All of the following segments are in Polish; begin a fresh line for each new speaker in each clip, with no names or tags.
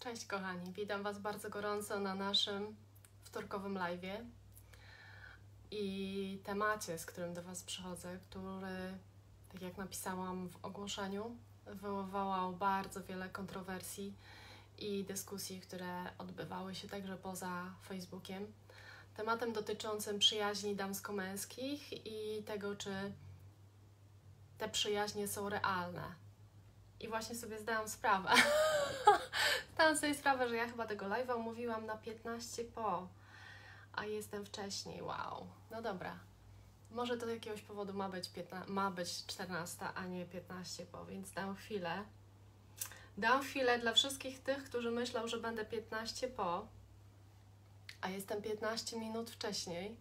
Cześć kochani, witam Was bardzo gorąco na naszym wtorkowym live'ie i temacie, z którym do Was przychodzę, który, tak jak napisałam w ogłoszeniu, wywołał bardzo wiele kontrowersji i dyskusji, które odbywały się także poza Facebookiem. Tematem dotyczącym przyjaźni damsko-męskich i tego, czy te przyjaźnie są realne. I właśnie sobie zdałam sprawę, że ja chyba tego live'a umówiłam na 15 po, a jestem wcześniej, wow. No dobra, może to z jakiegoś powodu ma być 14, a nie 15 po, więc dam chwilę. Dam chwilę dla wszystkich tych, którzy myślą, że będę 15 po, a jestem 15 minut wcześniej.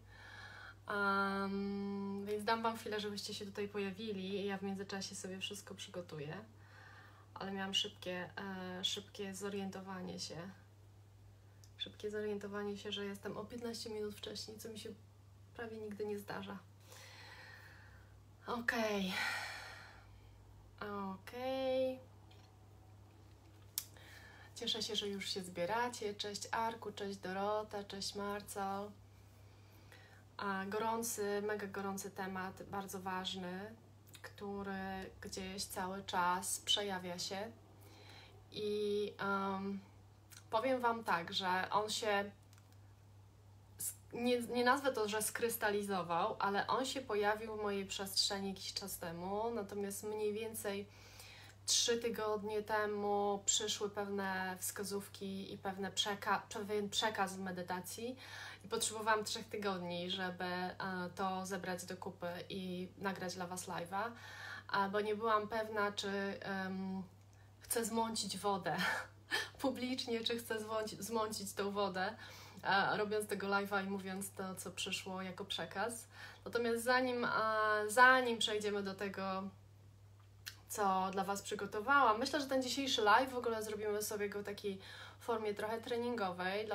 Więc dam Wam chwilę, żebyście się tutaj pojawili i ja w międzyczasie sobie wszystko przygotuję. Ale miałam szybkie zorientowanie się. Szybkie zorientowanie się, że jestem o 15 minut wcześniej, co mi się prawie nigdy nie zdarza. Okej. Cieszę się, że już się zbieracie. Cześć Arku, cześć Dorota, cześć Marcel. Mega gorący temat, bardzo ważny, który gdzieś cały czas przejawia się i powiem Wam tak, że on się, nie nazwę to, że skrystalizował, ale on się pojawił w mojej przestrzeni jakiś czas temu, natomiast mniej więcej 3 tygodnie temu przyszły pewne wskazówki i pewien przekaz w medytacji i potrzebowałam 3 tygodni, żeby to zebrać do kupy i nagrać dla Was live'a, bo nie byłam pewna, czy chcę zmącić wodę publicznie, czy chcę zmącić tą wodę, robiąc tego live'a i mówiąc to, co przyszło jako przekaz. Natomiast zanim przejdziemy do tego, co dla Was przygotowałam, myślę, że ten dzisiejszy live w ogóle zrobimy sobie go w takiej formie trochę treningowej,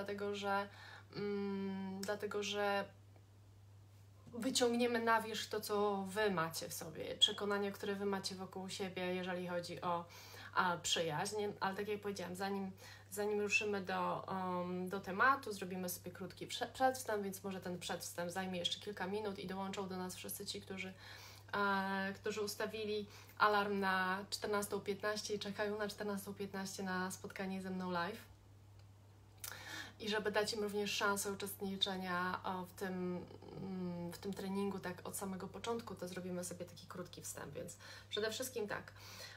dlatego że wyciągniemy na wierzch to, co Wy macie w sobie, przekonania, które Wy macie wokół siebie, jeżeli chodzi o przyjaźń. Ale tak jak powiedziałam, zanim ruszymy do tematu, zrobimy sobie krótki przedwstęp, więc może ten przedwstęp zajmie jeszcze kilka minut i dołączą do nas wszyscy ci, którzy ustawili alarm na 14:15 i czekają na 14:15 na spotkanie ze mną live. I żeby dać im również szansę uczestniczenia w tym treningu tak od samego początku, to zrobimy sobie taki krótki wstęp, więc przede wszystkim tak.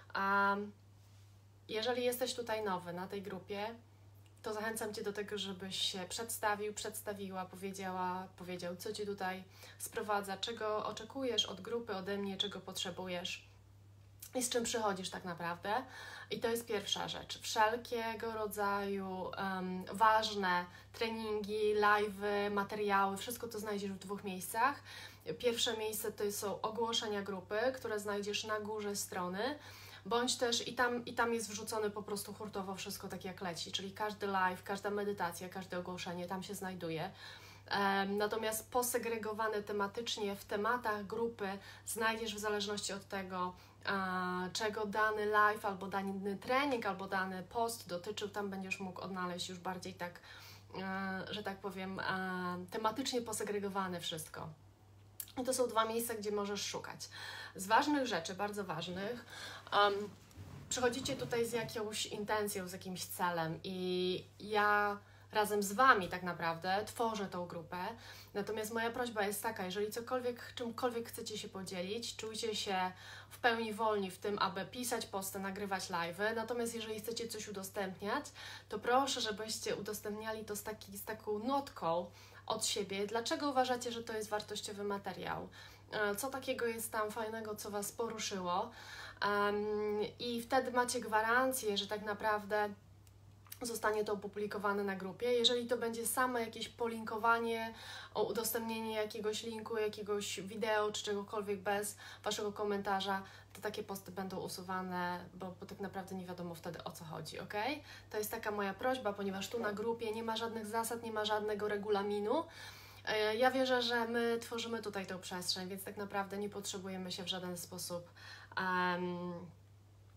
Jeżeli jesteś tutaj nowy na tej grupie, to zachęcam Cię do tego, żebyś się przedstawiła, powiedział, co Cię tutaj sprowadza, czego oczekujesz od grupy, ode mnie, czego potrzebujesz i z czym przychodzisz tak naprawdę. I to jest pierwsza rzecz. Wszelkiego rodzaju ważne treningi, live'y, materiały, wszystko to znajdziesz w 2 miejscach. Pierwsze miejsce to są ogłoszenia grupy, które znajdziesz na górze strony, bądź też i tam jest wrzucone po prostu hurtowo wszystko tak jak leci, czyli każdy live, każda medytacja, każde ogłoszenie tam się znajduje. Natomiast posegregowane tematycznie w tematach grupy znajdziesz w zależności od tego, czego dany live, albo dany trening, albo dany post dotyczył, tam będziesz mógł odnaleźć już bardziej tak, że tak powiem, tematycznie posegregowane wszystko. I to są 2 miejsca, gdzie możesz szukać. Z ważnych rzeczy, bardzo ważnych, przychodzicie tutaj z jakąś intencją, z jakimś celem i ja razem z Wami tak naprawdę tworzę tą grupę. Natomiast moja prośba jest taka, jeżeli czymkolwiek chcecie się podzielić, czujcie się w pełni wolni w tym, aby pisać posty, nagrywać live'y. Natomiast jeżeli chcecie coś udostępniać, to proszę, żebyście udostępniali to z taką notką od siebie. Dlaczego uważacie, że to jest wartościowy materiał? Co takiego jest tam fajnego, co Was poruszyło? I wtedy macie gwarancję, że tak naprawdę zostanie to opublikowane na grupie. Jeżeli to będzie same jakieś polinkowanie, udostępnienie jakiegoś linku, jakiegoś wideo czy czegokolwiek bez Waszego komentarza, to takie posty będą usuwane, bo tak naprawdę nie wiadomo wtedy, o co chodzi, ok? To jest taka moja prośba, ponieważ tu na grupie nie ma żadnych zasad, nie ma żadnego regulaminu. Ja wierzę, że my tworzymy tutaj tą przestrzeń, więc tak naprawdę nie potrzebujemy się w żaden sposób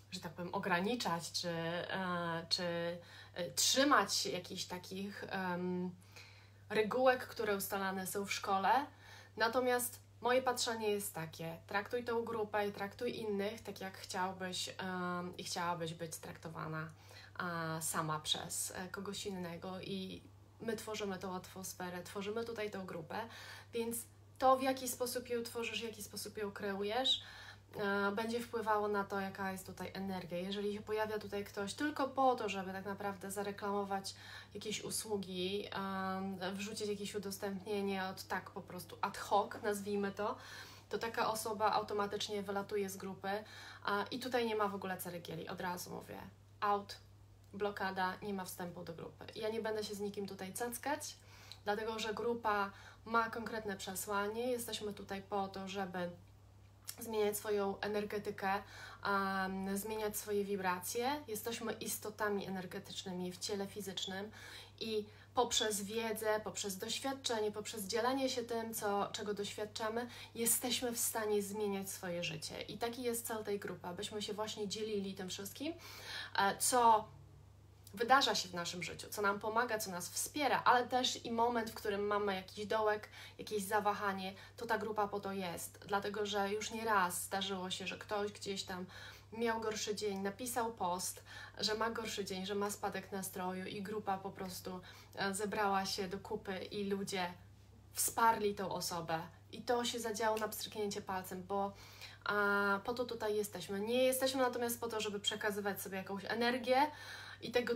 że tak powiem, ograniczać, czy trzymać się jakichś takich regułek, które ustalane są w szkole. Natomiast moje patrzenie jest takie: traktuj tą grupę i traktuj innych tak, jak chciałbyś i chciałabyś być traktowana sama przez kogoś innego, i my tworzymy tą atmosferę, tworzymy tutaj tą grupę, więc to, w jaki sposób ją tworzysz, w jaki sposób ją kreujesz, będzie wpływało na to, jaka jest tutaj energia. Jeżeli się pojawia tutaj ktoś tylko po to, żeby tak naprawdę zareklamować jakieś usługi, wrzucić jakieś udostępnienie tak po prostu ad hoc, nazwijmy to taka osoba automatycznie wylatuje z grupy i tutaj nie ma w ogóle ceregieli, od razu mówię. Out, blokada, nie ma wstępu do grupy. Ja nie będę się z nikim tutaj cackać, dlatego że grupa ma konkretne przesłanie. Jesteśmy tutaj po to, żeby zmieniać swoją energetykę, zmieniać swoje wibracje. Jesteśmy istotami energetycznymi w ciele fizycznym i poprzez wiedzę, poprzez doświadczenie, poprzez dzielenie się tym, czego doświadczamy, jesteśmy w stanie zmieniać swoje życie. I taki jest cel tej grupy, abyśmy się właśnie dzielili tym wszystkim, co wydarza się w naszym życiu, co nam pomaga, co nas wspiera, ale też i moment, w którym mamy jakiś dołek, jakieś zawahanie, to ta grupa po to jest. Dlatego, że już nie raz zdarzyło się, że ktoś gdzieś tam miał gorszy dzień, napisał post, że ma gorszy dzień, że ma spadek nastroju i grupa po prostu zebrała się do kupy i ludzie wsparli tą osobę. I to się zadziało na pstryknięcie palcem, bo po to tutaj jesteśmy. Nie jesteśmy natomiast po to, żeby przekazywać sobie jakąś energię, i tego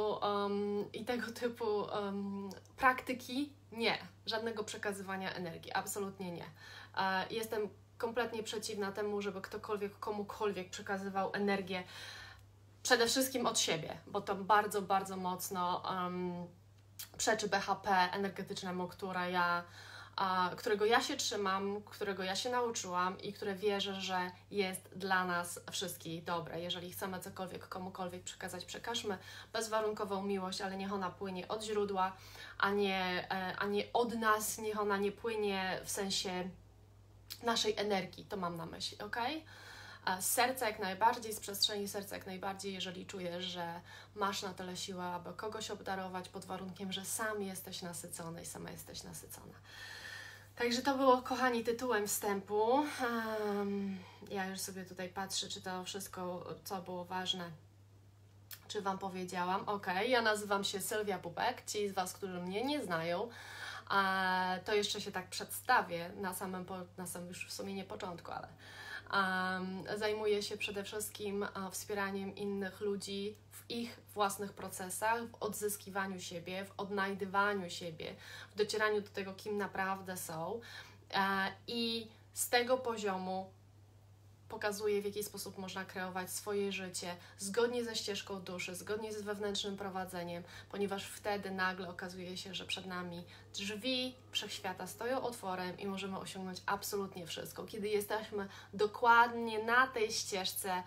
typu praktyki nie. Żadnego przekazywania energii, absolutnie nie. Jestem kompletnie przeciwna temu, żeby ktokolwiek komukolwiek przekazywał energię, przede wszystkim od siebie, bo to bardzo, bardzo mocno przeczy BHP energetycznemu, którego ja się trzymam, którego ja się nauczyłam i które wierzę, że jest dla nas wszystkich dobre. Jeżeli chcemy cokolwiek komukolwiek przekazać, przekażmy bezwarunkową miłość, ale niech ona płynie od źródła, a nie od nas, niech ona nie płynie w sensie naszej energii, to mam na myśli, ok? Z serca jak najbardziej, z przestrzeni serca jak najbardziej, jeżeli czujesz, że masz na tyle siłę, aby kogoś obdarować, pod warunkiem, że sam jesteś nasycony i sama jesteś nasycona. Także to było, kochani, tytułem wstępu. Ja już sobie tutaj patrzę, czy to wszystko, co było ważne, czy Wam powiedziałam. Ok, ja nazywam się Sylwia Bubek. Ci z Was, którzy mnie nie znają, to jeszcze się tak przedstawię na samym już w sumie nie początku, ale zajmuję się przede wszystkim wspieraniem innych ludzi w ich własnych procesach, w odzyskiwaniu siebie, w odnajdywaniu siebie, w docieraniu do tego, kim naprawdę są, i z tego poziomu pokazuję, w jaki sposób można kreować swoje życie zgodnie ze ścieżką duszy, zgodnie z wewnętrznym prowadzeniem, ponieważ wtedy nagle okazuje się, że przed nami drzwi wszechświata stoją otworem i możemy osiągnąć absolutnie wszystko. Kiedy jesteśmy dokładnie na tej ścieżce,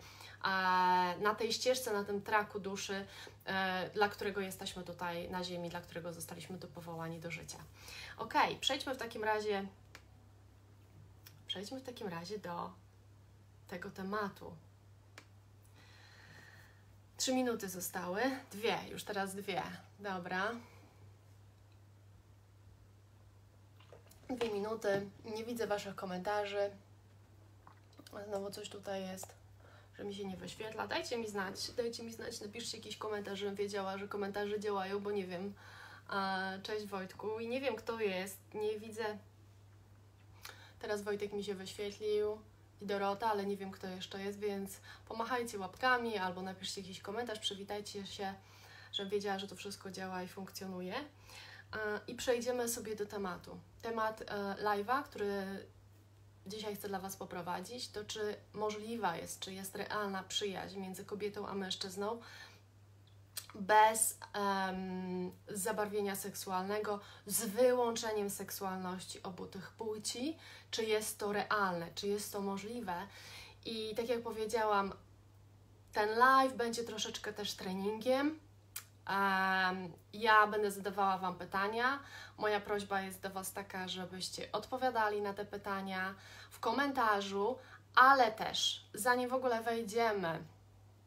na tym traku duszy, dla którego jesteśmy tutaj na ziemi, dla którego zostaliśmy tu powołani do życia. Ok, przejdźmy w takim razie do tego tematu. 3 minuty zostały. 2, już teraz 2. Dobra. 2 minuty. Nie widzę Waszych komentarzy. Znowu coś tutaj jest, że mi się nie wyświetla. Dajcie mi znać, napiszcie jakiś komentarz, żebym wiedziała, że komentarze działają, bo nie wiem. Cześć Wojtku. I nie wiem, kto jest. Nie widzę. Teraz Wojtek mi się wyświetlił i Dorota, ale nie wiem, kto jeszcze jest, więc pomachajcie łapkami albo napiszcie jakiś komentarz, przywitajcie się, żebym wiedziała, że to wszystko działa i funkcjonuje. I przejdziemy sobie do tematu. Temat live'a, który dzisiaj chcę dla Was poprowadzić, to czy możliwa jest, czy jest realna przyjaźń między kobietą a mężczyzną bez zabarwienia seksualnego, z wyłączeniem seksualności obu tych płci, czy jest to realne, czy jest to możliwe. I tak jak powiedziałam, ten live będzie troszeczkę też treningiem. Ja będę zadawała Wam pytania. Moja prośba jest do Was taka, żebyście odpowiadali na te pytania w komentarzu, ale też zanim w ogóle wejdziemy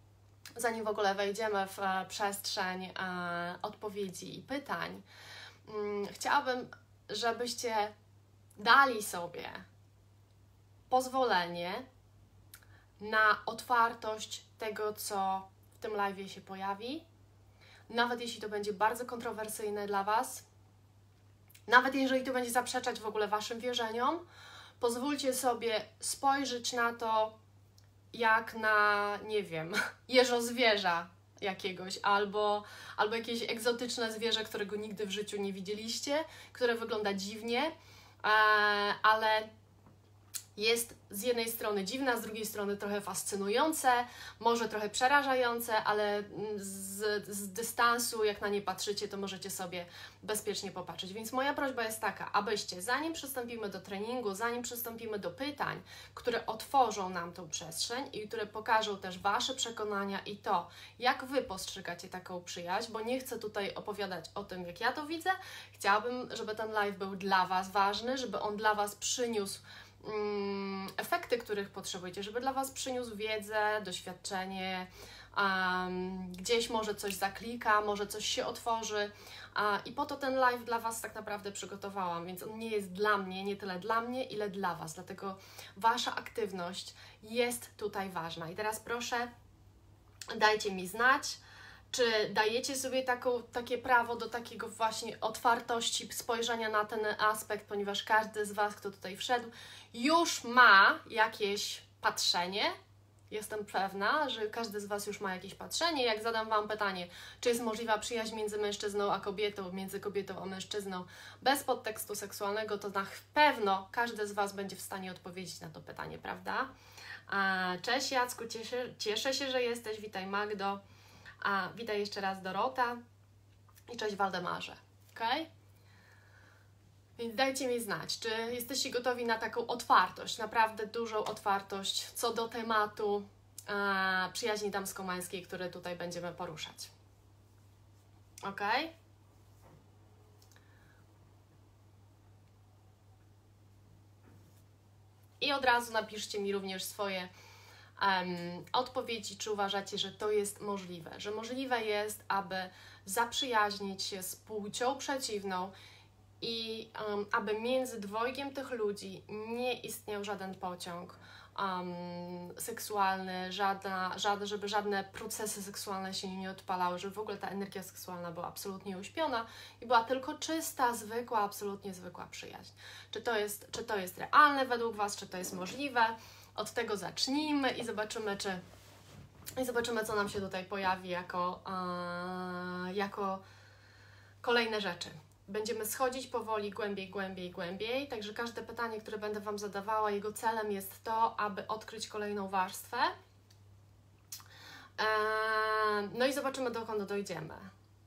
zanim w ogóle wejdziemy w przestrzeń odpowiedzi i pytań, chciałabym, żebyście dali sobie pozwolenie na otwartość tego, co w tym live'ie się pojawi, nawet jeśli to będzie bardzo kontrowersyjne dla Was, nawet jeżeli to będzie zaprzeczać w ogóle Waszym wierzeniom, pozwólcie sobie spojrzeć na to jak na, nie wiem, jeżozwierza jakiegoś, albo jakieś egzotyczne zwierzę, którego nigdy w życiu nie widzieliście, które wygląda dziwnie, ale jest z jednej strony dziwne, a z drugiej strony trochę fascynujące, może trochę przerażające, ale z dystansu, jak na nie patrzycie, to możecie sobie bezpiecznie popatrzeć. Więc moja prośba jest taka, abyście zanim przystąpimy do treningu, zanim przystąpimy do pytań, które otworzą nam tą przestrzeń i które pokażą też Wasze przekonania i to, jak Wy postrzegacie taką przyjaźń, bo nie chcę tutaj opowiadać o tym, jak ja to widzę. Chciałabym, żeby ten live był dla Was ważny, żeby on dla Was przyniósł efekty, których potrzebujecie, żeby dla Was przyniósł wiedzę, doświadczenie, gdzieś może coś zaklika, może coś się otworzy i po to ten live dla Was tak naprawdę przygotowałam, więc on nie jest dla mnie, nie tyle dla mnie, ile dla Was, dlatego Wasza aktywność jest tutaj ważna. I teraz proszę, dajcie mi znać, czy dajecie sobie takie prawo do takiego właśnie otwartości, spojrzenia na ten aspekt, ponieważ każdy z Was, kto tutaj wszedł, już ma jakieś patrzenie. Jestem pewna, że każdy z Was już ma jakieś patrzenie. Jak zadam Wam pytanie, czy jest możliwa przyjaźń między mężczyzną a kobietą, między kobietą a mężczyzną bez podtekstu seksualnego, to na pewno każdy z Was będzie w stanie odpowiedzieć na to pytanie, prawda? Cześć Jacku, cieszę się, że jesteś. Witaj Magdo. Witaj jeszcze raz Dorota i cześć Waldemarze, ok? Więc dajcie mi znać, czy jesteście gotowi na taką otwartość, naprawdę dużą otwartość co do tematu przyjaźni damsko-męskiej, który tutaj będziemy poruszać. Ok? I od razu napiszcie mi również swoje odpowiedzi, czy uważacie, że to jest możliwe, że możliwe jest, aby zaprzyjaźnić się z płcią przeciwną i aby między dwojgiem tych ludzi nie istniał żaden pociąg seksualny, żeby żadne procesy seksualne się nie odpalały, żeby w ogóle ta energia seksualna była absolutnie uśpiona i była tylko czysta, zwykła, absolutnie zwykła przyjaźń. Czy to jest realne według Was, czy to jest możliwe? Od tego zacznijmy i zobaczymy, co nam się tutaj pojawi jako kolejne rzeczy. Będziemy schodzić powoli głębiej, także każde pytanie, które będę Wam zadawała, jego celem jest to, aby odkryć kolejną warstwę. No i zobaczymy, dokąd dojdziemy.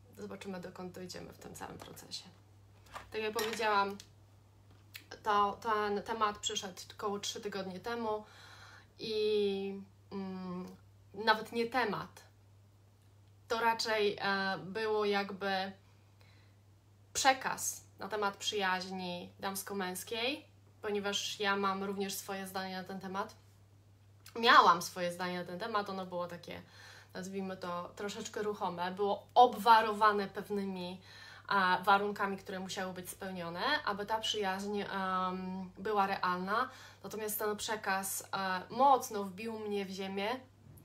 W tym całym procesie. Tak jak powiedziałam, ten temat przyszedł około 3 tygodnie temu i nawet nie temat, to raczej było jakby przekaz na temat przyjaźni damsko-męskiej, ponieważ ja mam również swoje zdanie na ten temat. Miałam swoje zdanie na ten temat, ono było takie, nazwijmy to, troszeczkę ruchome, było obwarowane pewnymi warunkami, które musiały być spełnione, aby ta przyjaźń była realna. Natomiast ten przekaz mocno wbił mnie w ziemię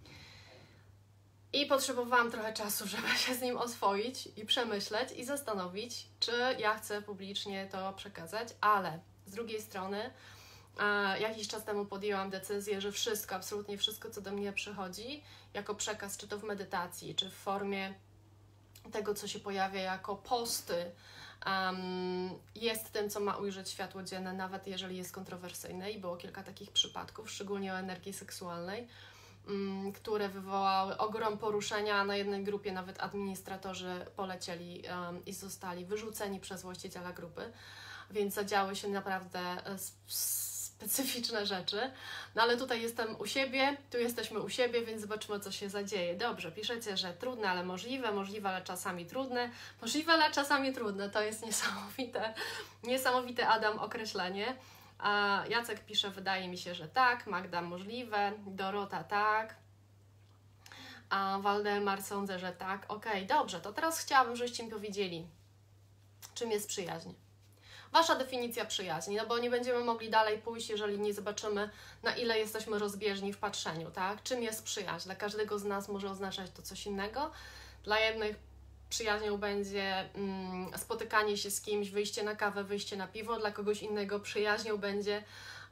i potrzebowałam trochę czasu, żeby się z nim oswoić i przemyśleć i zastanowić, czy ja chcę publicznie to przekazać, ale z drugiej strony jakiś czas temu podjęłam decyzję, że wszystko, absolutnie wszystko, co do mnie przychodzi jako przekaz, czy to w medytacji, czy w formie tego, co się pojawia jako posty, jest tym, co ma ujrzeć światło dzienne, nawet jeżeli jest kontrowersyjne i było kilka takich przypadków, szczególnie o energii seksualnej, które wywołały ogrom poruszenia, a na jednej grupie nawet administratorzy polecieli i zostali wyrzuceni przez właściciela grupy, więc zadziały się naprawdę specyficzne rzeczy. No ale tutaj jestem u siebie, tu jesteśmy u siebie, więc zobaczymy, co się zadzieje. Dobrze, piszecie, że trudne, ale możliwe, ale czasami trudne. Możliwe, ale czasami trudne, to jest niesamowite Adam określenie. Jacek pisze, wydaje mi się, że tak, Magda możliwe, Dorota tak. A Waldemar, sądzę, że tak. Okej, dobrze, to teraz chciałabym, żebyście mi powiedzieli, czym jest przyjaźń. Wasza definicja przyjaźni, no bo nie będziemy mogli dalej pójść, jeżeli nie zobaczymy, na ile jesteśmy rozbieżni w patrzeniu, tak? Czym jest przyjaźń? Dla każdego z nas może oznaczać to coś innego. Dla jednych przyjaźnią będzie spotykanie się z kimś, wyjście na kawę, wyjście na piwo. Dla kogoś innego przyjaźnią będzie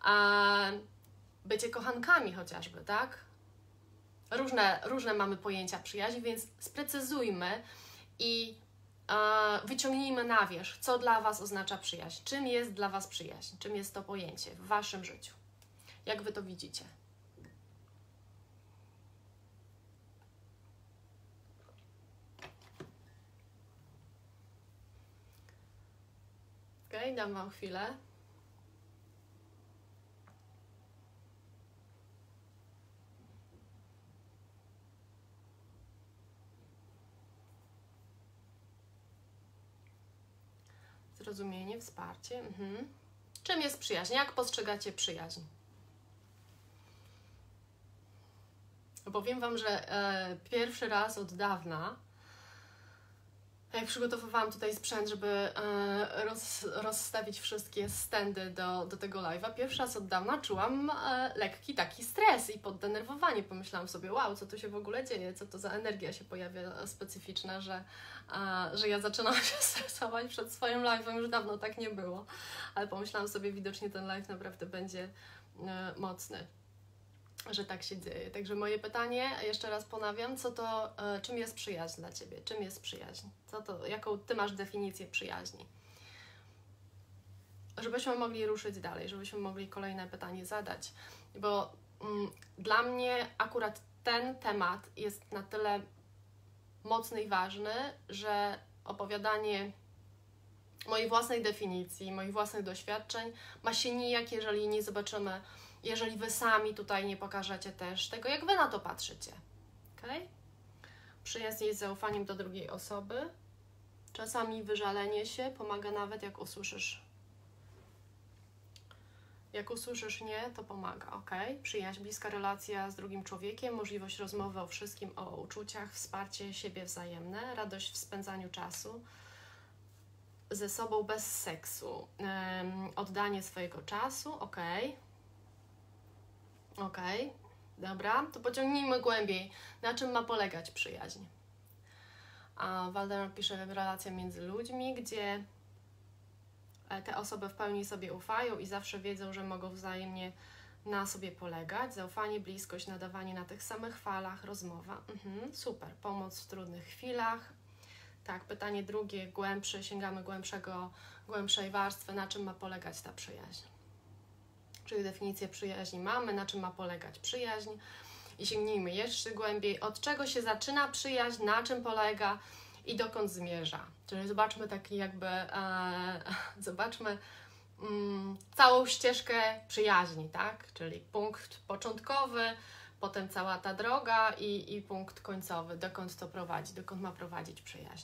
bycie kochankami chociażby, tak? Różne mamy pojęcia przyjaźni, więc sprecyzujmy i wyciągnijmy na wierzch, co dla Was oznacza przyjaźń. Czym jest dla Was przyjaźń? Czym jest to pojęcie w Waszym życiu? Jak Wy to widzicie? Okej, dam Wam chwilę. Zrozumienie, wsparcie. Czym jest przyjaźń? Jak postrzegacie przyjaźń? Powiem Wam, że pierwszy raz od dawna, jak przygotowywałam tutaj sprzęt, żeby rozstawić wszystkie stędy do tego live'a, pierwszy raz od dawna czułam lekki taki stres i poddenerwowanie. Pomyślałam sobie, wow, co tu się w ogóle dzieje, co to za energia się pojawia specyficzna, że ja zaczynam się stresować przed swoim live'em, już dawno tak nie było. Ale pomyślałam sobie, widocznie ten live naprawdę będzie mocny, że tak się dzieje. Także moje pytanie, jeszcze raz ponawiam, czym jest przyjaźń dla Ciebie? Czym jest przyjaźń? Jaką Ty masz definicję przyjaźni? Żebyśmy mogli ruszyć dalej, żebyśmy mogli kolejne pytanie zadać, bo dla mnie akurat ten temat jest na tyle mocny i ważny, że opowiadanie mojej własnej definicji, moich własnych doświadczeń ma się nijak, jeżeli nie zobaczymy, jeżeli Wy sami tutaj nie pokażecie też tego, jak Wy na to patrzycie. Okay? Przyjaźń jest zaufaniem do drugiej osoby. Czasami wyżalenie się pomaga nawet, jak usłyszysz. Jak usłyszysz nie, to pomaga, ok? Przyjaźń, bliska relacja z drugim człowiekiem, możliwość rozmowy o wszystkim, o uczuciach, wsparcie siebie wzajemne, radość w spędzaniu czasu ze sobą bez seksu, oddanie swojego czasu, ok? Okej, dobra, to pociągnijmy głębiej. Na czym ma polegać przyjaźń? A Waldemar pisze, relacja między ludźmi, gdzie te osoby w pełni sobie ufają i zawsze wiedzą, że mogą wzajemnie na sobie polegać. Zaufanie, bliskość, nadawanie na tych samych falach, rozmowa. Super, pomoc w trudnych chwilach. Tak, pytanie drugie, głębsze, sięgamy głębszej warstwy. Na czym ma polegać ta przyjaźń? Czyli definicję przyjaźni mamy, na czym ma polegać przyjaźń i sięgnijmy jeszcze głębiej, od czego się zaczyna przyjaźń, na czym polega i dokąd zmierza. Czyli zobaczmy taki jakby, zobaczmy całą ścieżkę przyjaźni, tak? Czyli punkt początkowy, potem cała ta droga i punkt końcowy, dokąd to prowadzi, dokąd ma prowadzić przyjaźń.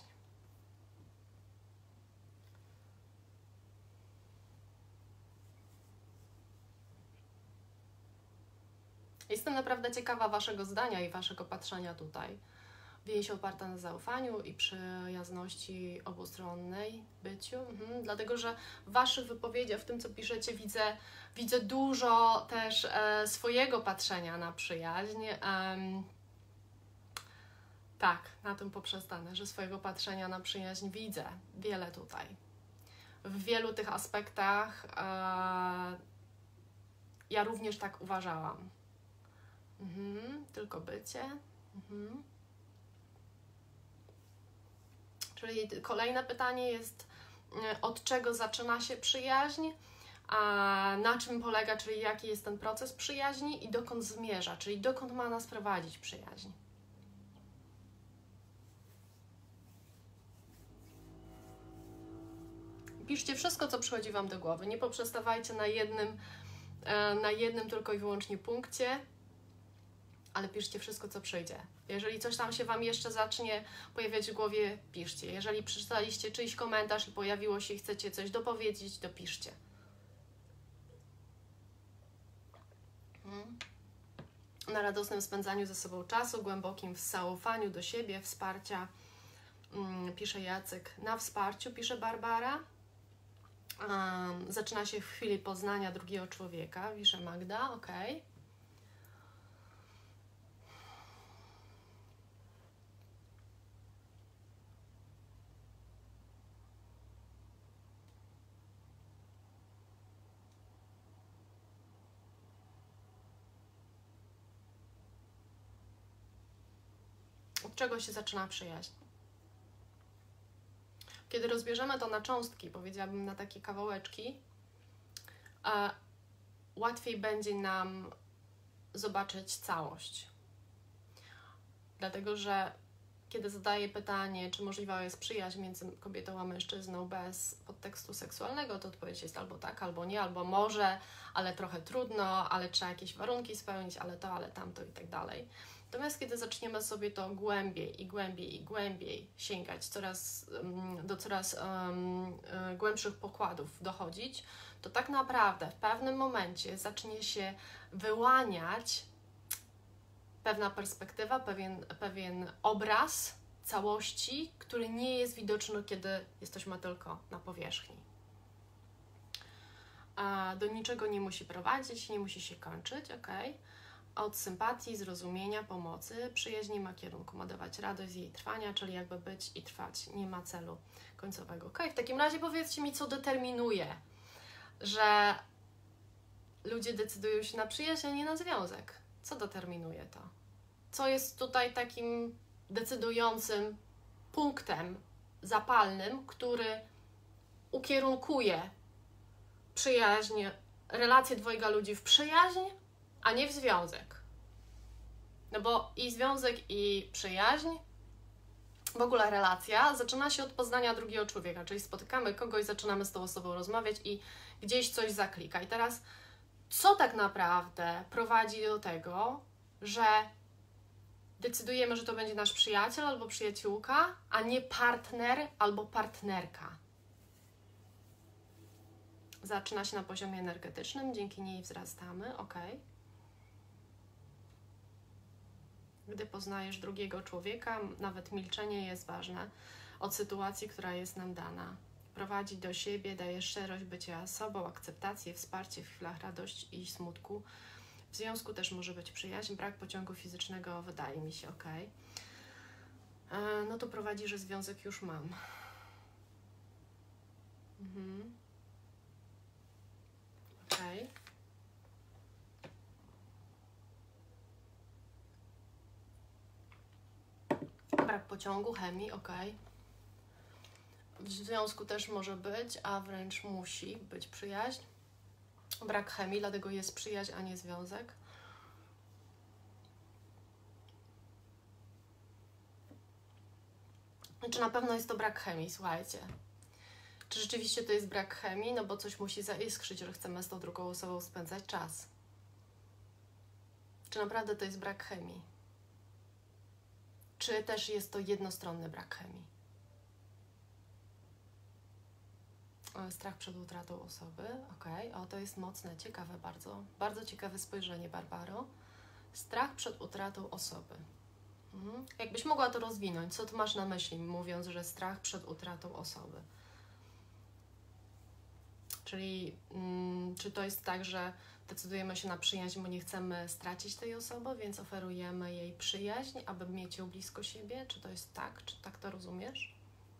Jestem naprawdę ciekawa Waszego zdania i Waszego patrzenia tutaj. Więź oparta na zaufaniu i przyjazności obustronnej byciu. Dlatego, że w Waszych wypowiedziach, w tym co piszecie, widzę dużo też swojego patrzenia na przyjaźń. Tak, na tym poprzestanę, że swojego patrzenia na przyjaźń widzę wiele tutaj. W wielu tych aspektach ja również tak uważałam. Tylko bycie. Czyli kolejne pytanie jest, od czego zaczyna się przyjaźń, a na czym polega, czyli jaki jest ten proces przyjaźni i dokąd zmierza, czyli dokąd ma nas prowadzić przyjaźń. Piszcie wszystko, co przychodzi Wam do głowy. Nie poprzestawajcie na jednym tylko i wyłącznie punkcie, ale piszcie wszystko, co przyjdzie. Jeżeli coś tam się Wam jeszcze zacznie pojawiać w głowie, piszcie. Jeżeli przeczytaliście czyjś komentarz i pojawiło się i chcecie coś dopowiedzieć, to piszcie. na radosnym spędzaniu ze sobą czasu, głębokim zaufaniu do siebie, wsparcia, pisze Jacek, na wsparciu, pisze Barbara. Zaczyna się w chwili poznania drugiego człowieka, pisze Magda, ok. Od czego się zaczyna przyjaźń? Kiedy rozbierzemy to na cząstki, powiedziałabym na takie kawałeczki, łatwiej będzie nam zobaczyć całość. Dlatego, że kiedy zadaję pytanie, czy możliwa jest przyjaźń między kobietą a mężczyzną bez podtekstu seksualnego, to odpowiedź jest albo tak, albo nie, albo może, ale trochę trudno, ale trzeba jakieś warunki spełnić, ale to, ale tamto i tak dalej. Natomiast kiedy zaczniemy sobie to głębiej i głębiej i głębiej sięgać, do coraz głębszych pokładów dochodzić, to tak naprawdę w pewnym momencie zacznie się wyłaniać pewna perspektywa, pewien obraz całości, który nie jest widoczny, kiedy jesteśmy tylko na powierzchni. Do niczego nie musi prowadzić, nie musi się kończyć, ok? Od sympatii, zrozumienia, pomocy, przyjaźń nie ma kierunku, ma dawać radość z jej trwania, czyli jakby być i trwać, nie ma celu końcowego. Ok, w takim razie powiedzcie mi, co determinuje, że ludzie decydują się na przyjaźń, a nie na związek. Co determinuje to? Co jest tutaj takim decydującym punktem zapalnym, który ukierunkuje przyjaźń, relacje dwojga ludzi w przyjaźń, a nie w związek. No bo i związek, i przyjaźń, w ogóle relacja zaczyna się od poznania drugiego człowieka, czyli spotykamy kogoś, zaczynamy z tą osobą rozmawiać i gdzieś coś zaklika. I teraz, co tak naprawdę prowadzi do tego, że decydujemy, że to będzie nasz przyjaciel albo przyjaciółka, a nie partner albo partnerka? Zaczyna się na poziomie energetycznym, dzięki niej wzrastamy, ok. Gdy poznajesz drugiego człowieka, nawet milczenie jest ważne od sytuacji, która jest nam dana. Prowadzi do siebie, daje szczerość bycia sobą, akceptację, wsparcie w chwilach radości i smutku. W związku też może być przyjaźń, brak pociągu fizycznego wydaje mi się ok. No to prowadzi, że związek już mam. Ok. Brak pociągu, chemii, ok. W związku też może być, a wręcz musi być przyjaźń. Brak chemii, dlatego jest przyjaźń, a nie związek. Czy na pewno jest to brak chemii, słuchajcie? Czy rzeczywiście to jest brak chemii? No bo coś musi zaiskrzyć, że chcemy z tą drugą osobą spędzać czas. Czy naprawdę to jest brak chemii? Czy też jest to jednostronny brak chemii? Strach przed utratą osoby, ok. O, to jest mocne, ciekawe bardzo. Bardzo ciekawe spojrzenie, Barbaro. Strach przed utratą osoby. Jakbyś mogła to rozwinąć, co tu masz na myśli, mówiąc, że strach przed utratą osoby? Czyli czy to jest tak, że decydujemy się na przyjaźń, bo nie chcemy stracić tej osoby, więc oferujemy jej przyjaźń, aby mieć ją blisko siebie? Czy to jest tak? Czy tak to rozumiesz?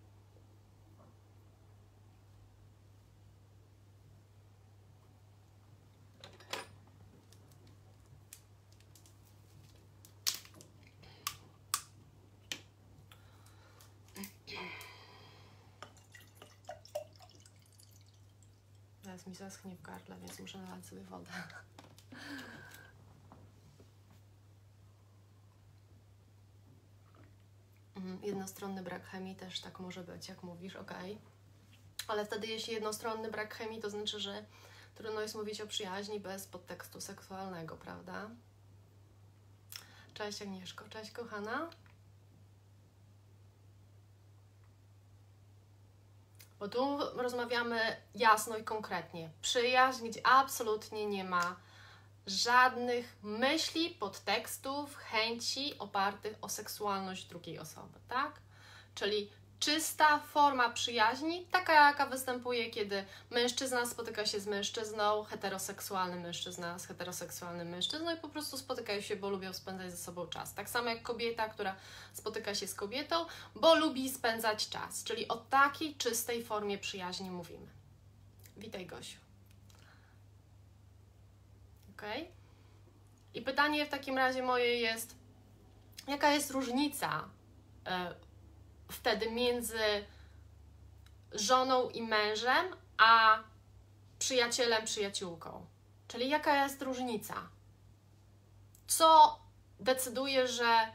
Teraz mi zaschnie w gardle, więc muszę nalać sobie wodę. Jednostronny brak chemii też tak może być, jak mówisz, ok. Ale wtedy jeśli jednostronny brak chemii, to znaczy, że trudno jest mówić o przyjaźni bez podtekstu seksualnego, prawda? Cześć Agnieszko, cześć kochana. Bo tu rozmawiamy jasno i konkretnie. Przyjaźń, gdzie absolutnie nie ma żadnych myśli, podtekstów, chęci opartych o seksualność drugiej osoby, tak? Czyli czysta forma przyjaźni, taka jaka występuje, kiedy mężczyzna spotyka się z mężczyzną, heteroseksualny mężczyzna z heteroseksualnym mężczyzną i po prostu spotykają się, bo lubią spędzać ze sobą czas. Tak samo jak kobieta, która spotyka się z kobietą, bo lubi spędzać czas. Czyli o takiej czystej formie przyjaźni mówimy. Witaj, Gosiu. Ok? I pytanie w takim razie moje jest, jaka jest różnica wtedy między żoną i mężem, a przyjacielem, przyjaciółką? Czyli jaka jest różnica? Co decyduje, że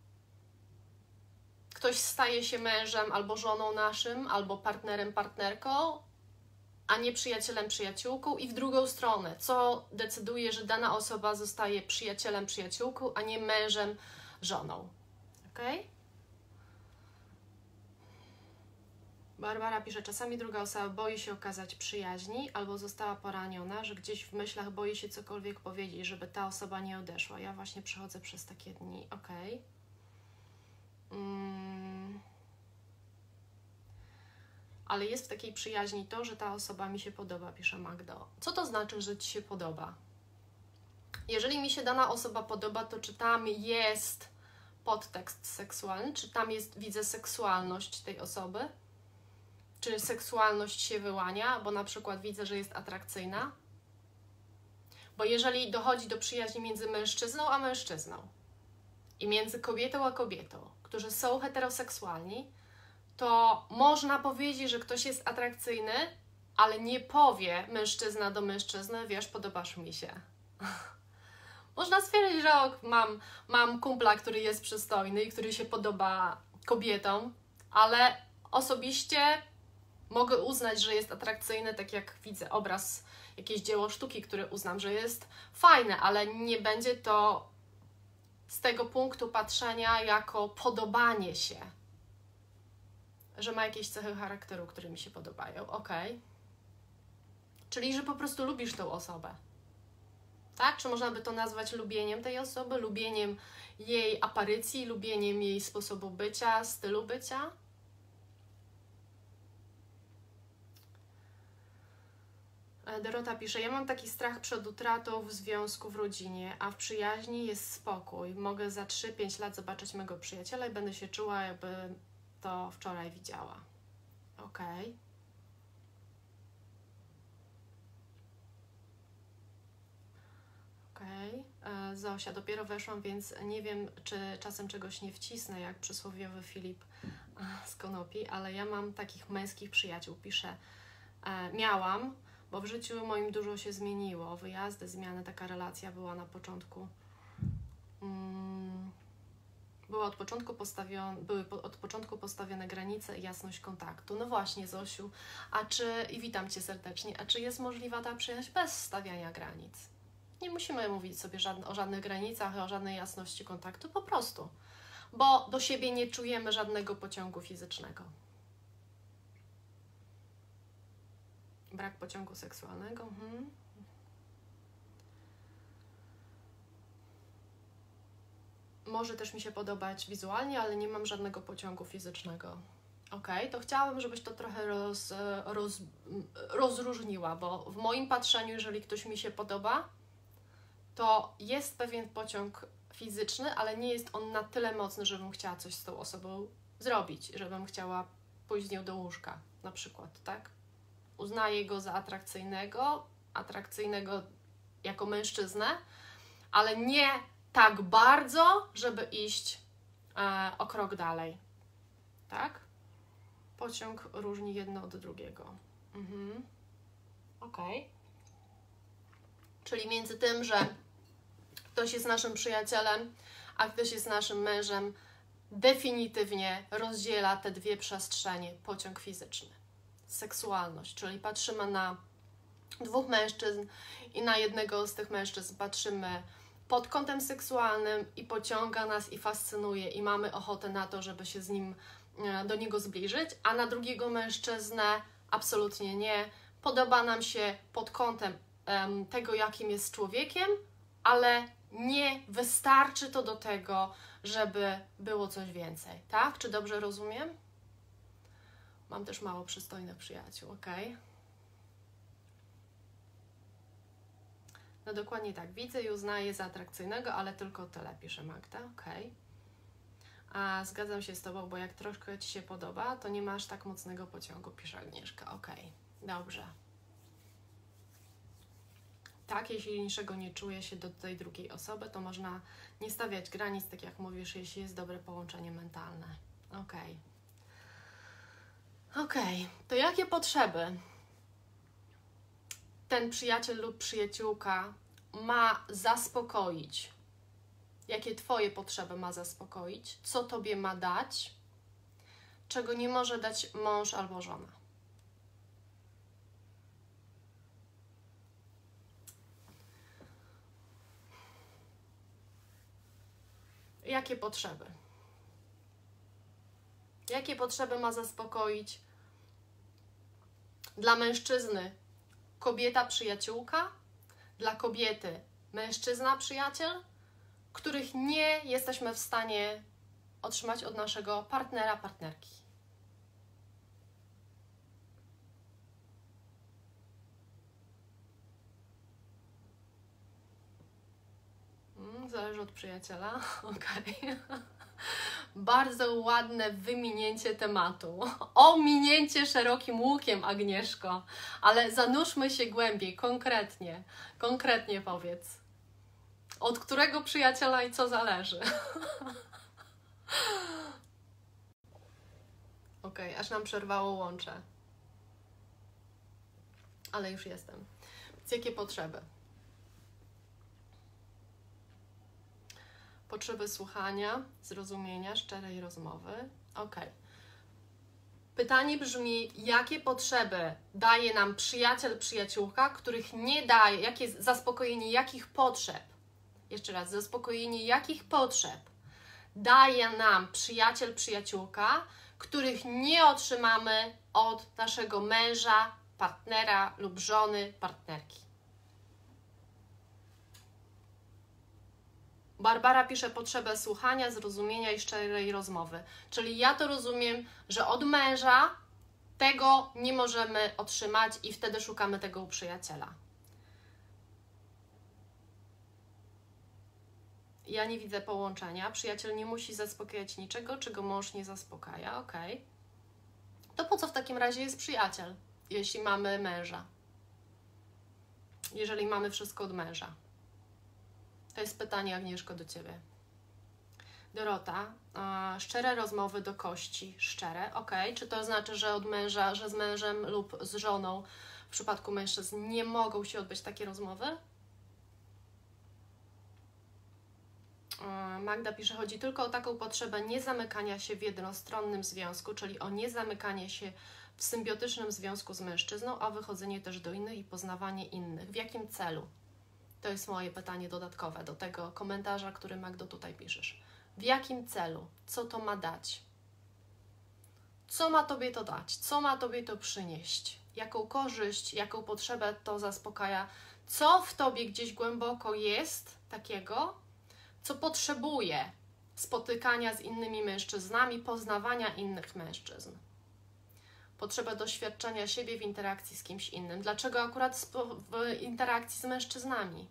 ktoś staje się mężem albo żoną naszym, albo partnerem, partnerką, a nie przyjacielem, przyjaciółką? I w drugą stronę, co decyduje, że dana osoba zostaje przyjacielem, przyjaciółką, a nie mężem, żoną? Okej? Barbara pisze, czasami druga osoba boi się okazać przyjaźni albo została poraniona, że gdzieś w myślach boi się cokolwiek powiedzieć, żeby ta osoba nie odeszła. Ja właśnie przechodzę przez takie dni. Okej. Ale jest w takiej przyjaźni to, że ta osoba mi się podoba, pisze Magdo. Co to znaczy, że Ci się podoba? Jeżeli mi się dana osoba podoba, to czy tam jest podtekst seksualny, czy tam jest, widzę seksualność tej osoby? Czy seksualność się wyłania, bo na przykład widzę, że jest atrakcyjna? Bo jeżeli dochodzi do przyjaźni między mężczyzną a mężczyzną i między kobietą a kobietą, którzy są heteroseksualni, to można powiedzieć, że ktoś jest atrakcyjny, ale nie powie mężczyzna do mężczyzny, wiesz, podobasz mi się. Można stwierdzić, że mam kumpla, który jest przystojny i który się podoba kobietom, ale osobiście mogę uznać, że jest atrakcyjny, tak jak widzę obraz, jakieś dzieło sztuki, które uznam, że jest fajne, ale nie będzie to z tego punktu patrzenia jako podobanie się, że ma jakieś cechy charakteru, które mi się podobają. Ok. Czyli, że po prostu lubisz tą osobę. Tak? Czy można by to nazwać lubieniem tej osoby, lubieniem jej aparycji, lubieniem jej sposobu bycia, stylu bycia? Dorota pisze, ja mam taki strach przed utratą w związku, w rodzinie, a w przyjaźni jest spokój. Mogę za 3-5 lat zobaczyć mego przyjaciela i będę się czuła, jakby to wczoraj widziała. Okej. Okej. Zosia, dopiero weszłam, więc nie wiem, czy czasem czegoś nie wcisnę, jak przysłowiowy Filip z Konopi, ale ja mam takich męskich przyjaciół, pisze. Miałam, bo w życiu moim dużo się zmieniło. Wyjazdy, zmiany, taka relacja była na początku. Były od początku postawione granice i jasność kontaktu. No właśnie, Zosiu, i witam Cię serdecznie, a czy jest możliwa ta przyjaźń bez stawiania granic? Nie musimy mówić sobie o żadnych granicach, o żadnej jasności kontaktu, po prostu, bo do siebie nie czujemy żadnego pociągu fizycznego. Brak pociągu seksualnego. Może też mi się podobać wizualnie, ale nie mam żadnego pociągu fizycznego. Ok, to chciałabym, żebyś to trochę rozróżniła, bo w moim patrzeniu, jeżeli ktoś mi się podoba, to jest pewien pociąg fizyczny, ale nie jest on na tyle mocny, żebym chciała coś z tą osobą zrobić, żebym chciała pójść z nią do łóżka, na przykład, tak? Uznaję go za atrakcyjnego jako mężczyznę, ale nie tak bardzo, żeby iść o krok dalej, tak? Pociąg różni jedno od drugiego. Ok. Czyli między tym, że ktoś jest naszym przyjacielem, a ktoś jest naszym mężem, definitywnie rozdziela te dwie przestrzenie, pociąg fizyczny, seksualność, czyli patrzymy na dwóch mężczyzn i na jednego z tych mężczyzn patrzymy pod kątem seksualnym i pociąga nas i fascynuje i mamy ochotę na to, żeby się do niego zbliżyć, a na drugiego mężczyznę absolutnie nie. Podoba nam się pod kątem tego, jakim jest człowiekiem, ale nie wystarczy to do tego, żeby było coś więcej, tak? Czy dobrze rozumiem? Mam też mało przystojnych przyjaciół, ok? No dokładnie tak, widzę i uznaję za atrakcyjnego, ale tylko tyle, pisze Magda, ok. A zgadzam się z Tobą, bo jak troszkę Ci się podoba, to nie masz tak mocnego pociągu, pisze Agnieszka, ok, dobrze. Tak, jeśli niczego nie czuje się do tej drugiej osoby, to można nie stawiać granic, tak jak mówisz, jeśli jest dobre połączenie mentalne. Ok. Ok, to jakie potrzeby ten przyjaciel lub przyjaciółka ma zaspokoić? Jakie Twoje potrzeby ma zaspokoić? Co Tobie ma dać? Czego nie może dać mąż albo żona? Jakie potrzeby? Jakie potrzeby ma zaspokoić dla mężczyzny kobieta przyjaciółka, dla kobiety mężczyzna przyjaciel, których nie jesteśmy w stanie otrzymać od naszego partnera, partnerki. Zależy od przyjaciela, okej. Bardzo ładne wyminięcie tematu. Ominięcie szerokim łukiem, Agnieszko. Ale zanurzmy się głębiej, konkretnie. Konkretnie powiedz. Od którego przyjaciela i co zależy? Okej, aż nam przerwało łącze. Ale już jestem. Więc jakie potrzeby? Potrzeby słuchania, zrozumienia, szczerej rozmowy. Ok. Pytanie brzmi, jakie potrzeby daje nam przyjaciel, przyjaciółka, których nie daje, zaspokojenie jakich potrzeb? Jeszcze raz, zaspokojenie jakich potrzeb daje nam przyjaciel, przyjaciółka, których nie otrzymamy od naszego męża, partnera lub żony, partnerki. Barbara pisze potrzebę słuchania, zrozumienia i szczerej rozmowy. Czyli ja to rozumiem, że od męża tego nie możemy otrzymać i wtedy szukamy tego u przyjaciela. Ja nie widzę połączenia. Przyjaciel nie musi zaspokajać niczego, czego mąż nie zaspokaja. Ok. To po co w takim razie jest przyjaciel, jeśli mamy męża? Jeżeli mamy wszystko od męża. To jest pytanie, Agnieszko, do Ciebie. Dorota, szczere rozmowy do kości, szczere, ok. Czy to znaczy, że od męża, że z mężem lub z żoną w przypadku mężczyzn nie mogą się odbyć takie rozmowy? Magda pisze, chodzi tylko o taką potrzebę niezamykania się w jednostronnym związku, czyli o niezamykanie się w symbiotycznym związku z mężczyzną, a wychodzenie też do innych i poznawanie innych. W jakim celu? To jest moje pytanie dodatkowe do tego komentarza, który, Magdo, tutaj piszesz. W jakim celu? Co to ma dać? Co ma Tobie to dać? Co ma Tobie to przynieść? Jaką korzyść, jaką potrzebę to zaspokaja? Co w Tobie gdzieś głęboko jest takiego, co potrzebuje spotykania z innymi mężczyznami, poznawania innych mężczyzn? Potrzeba doświadczenia siebie w interakcji z kimś innym. Dlaczego akurat w interakcji z mężczyznami?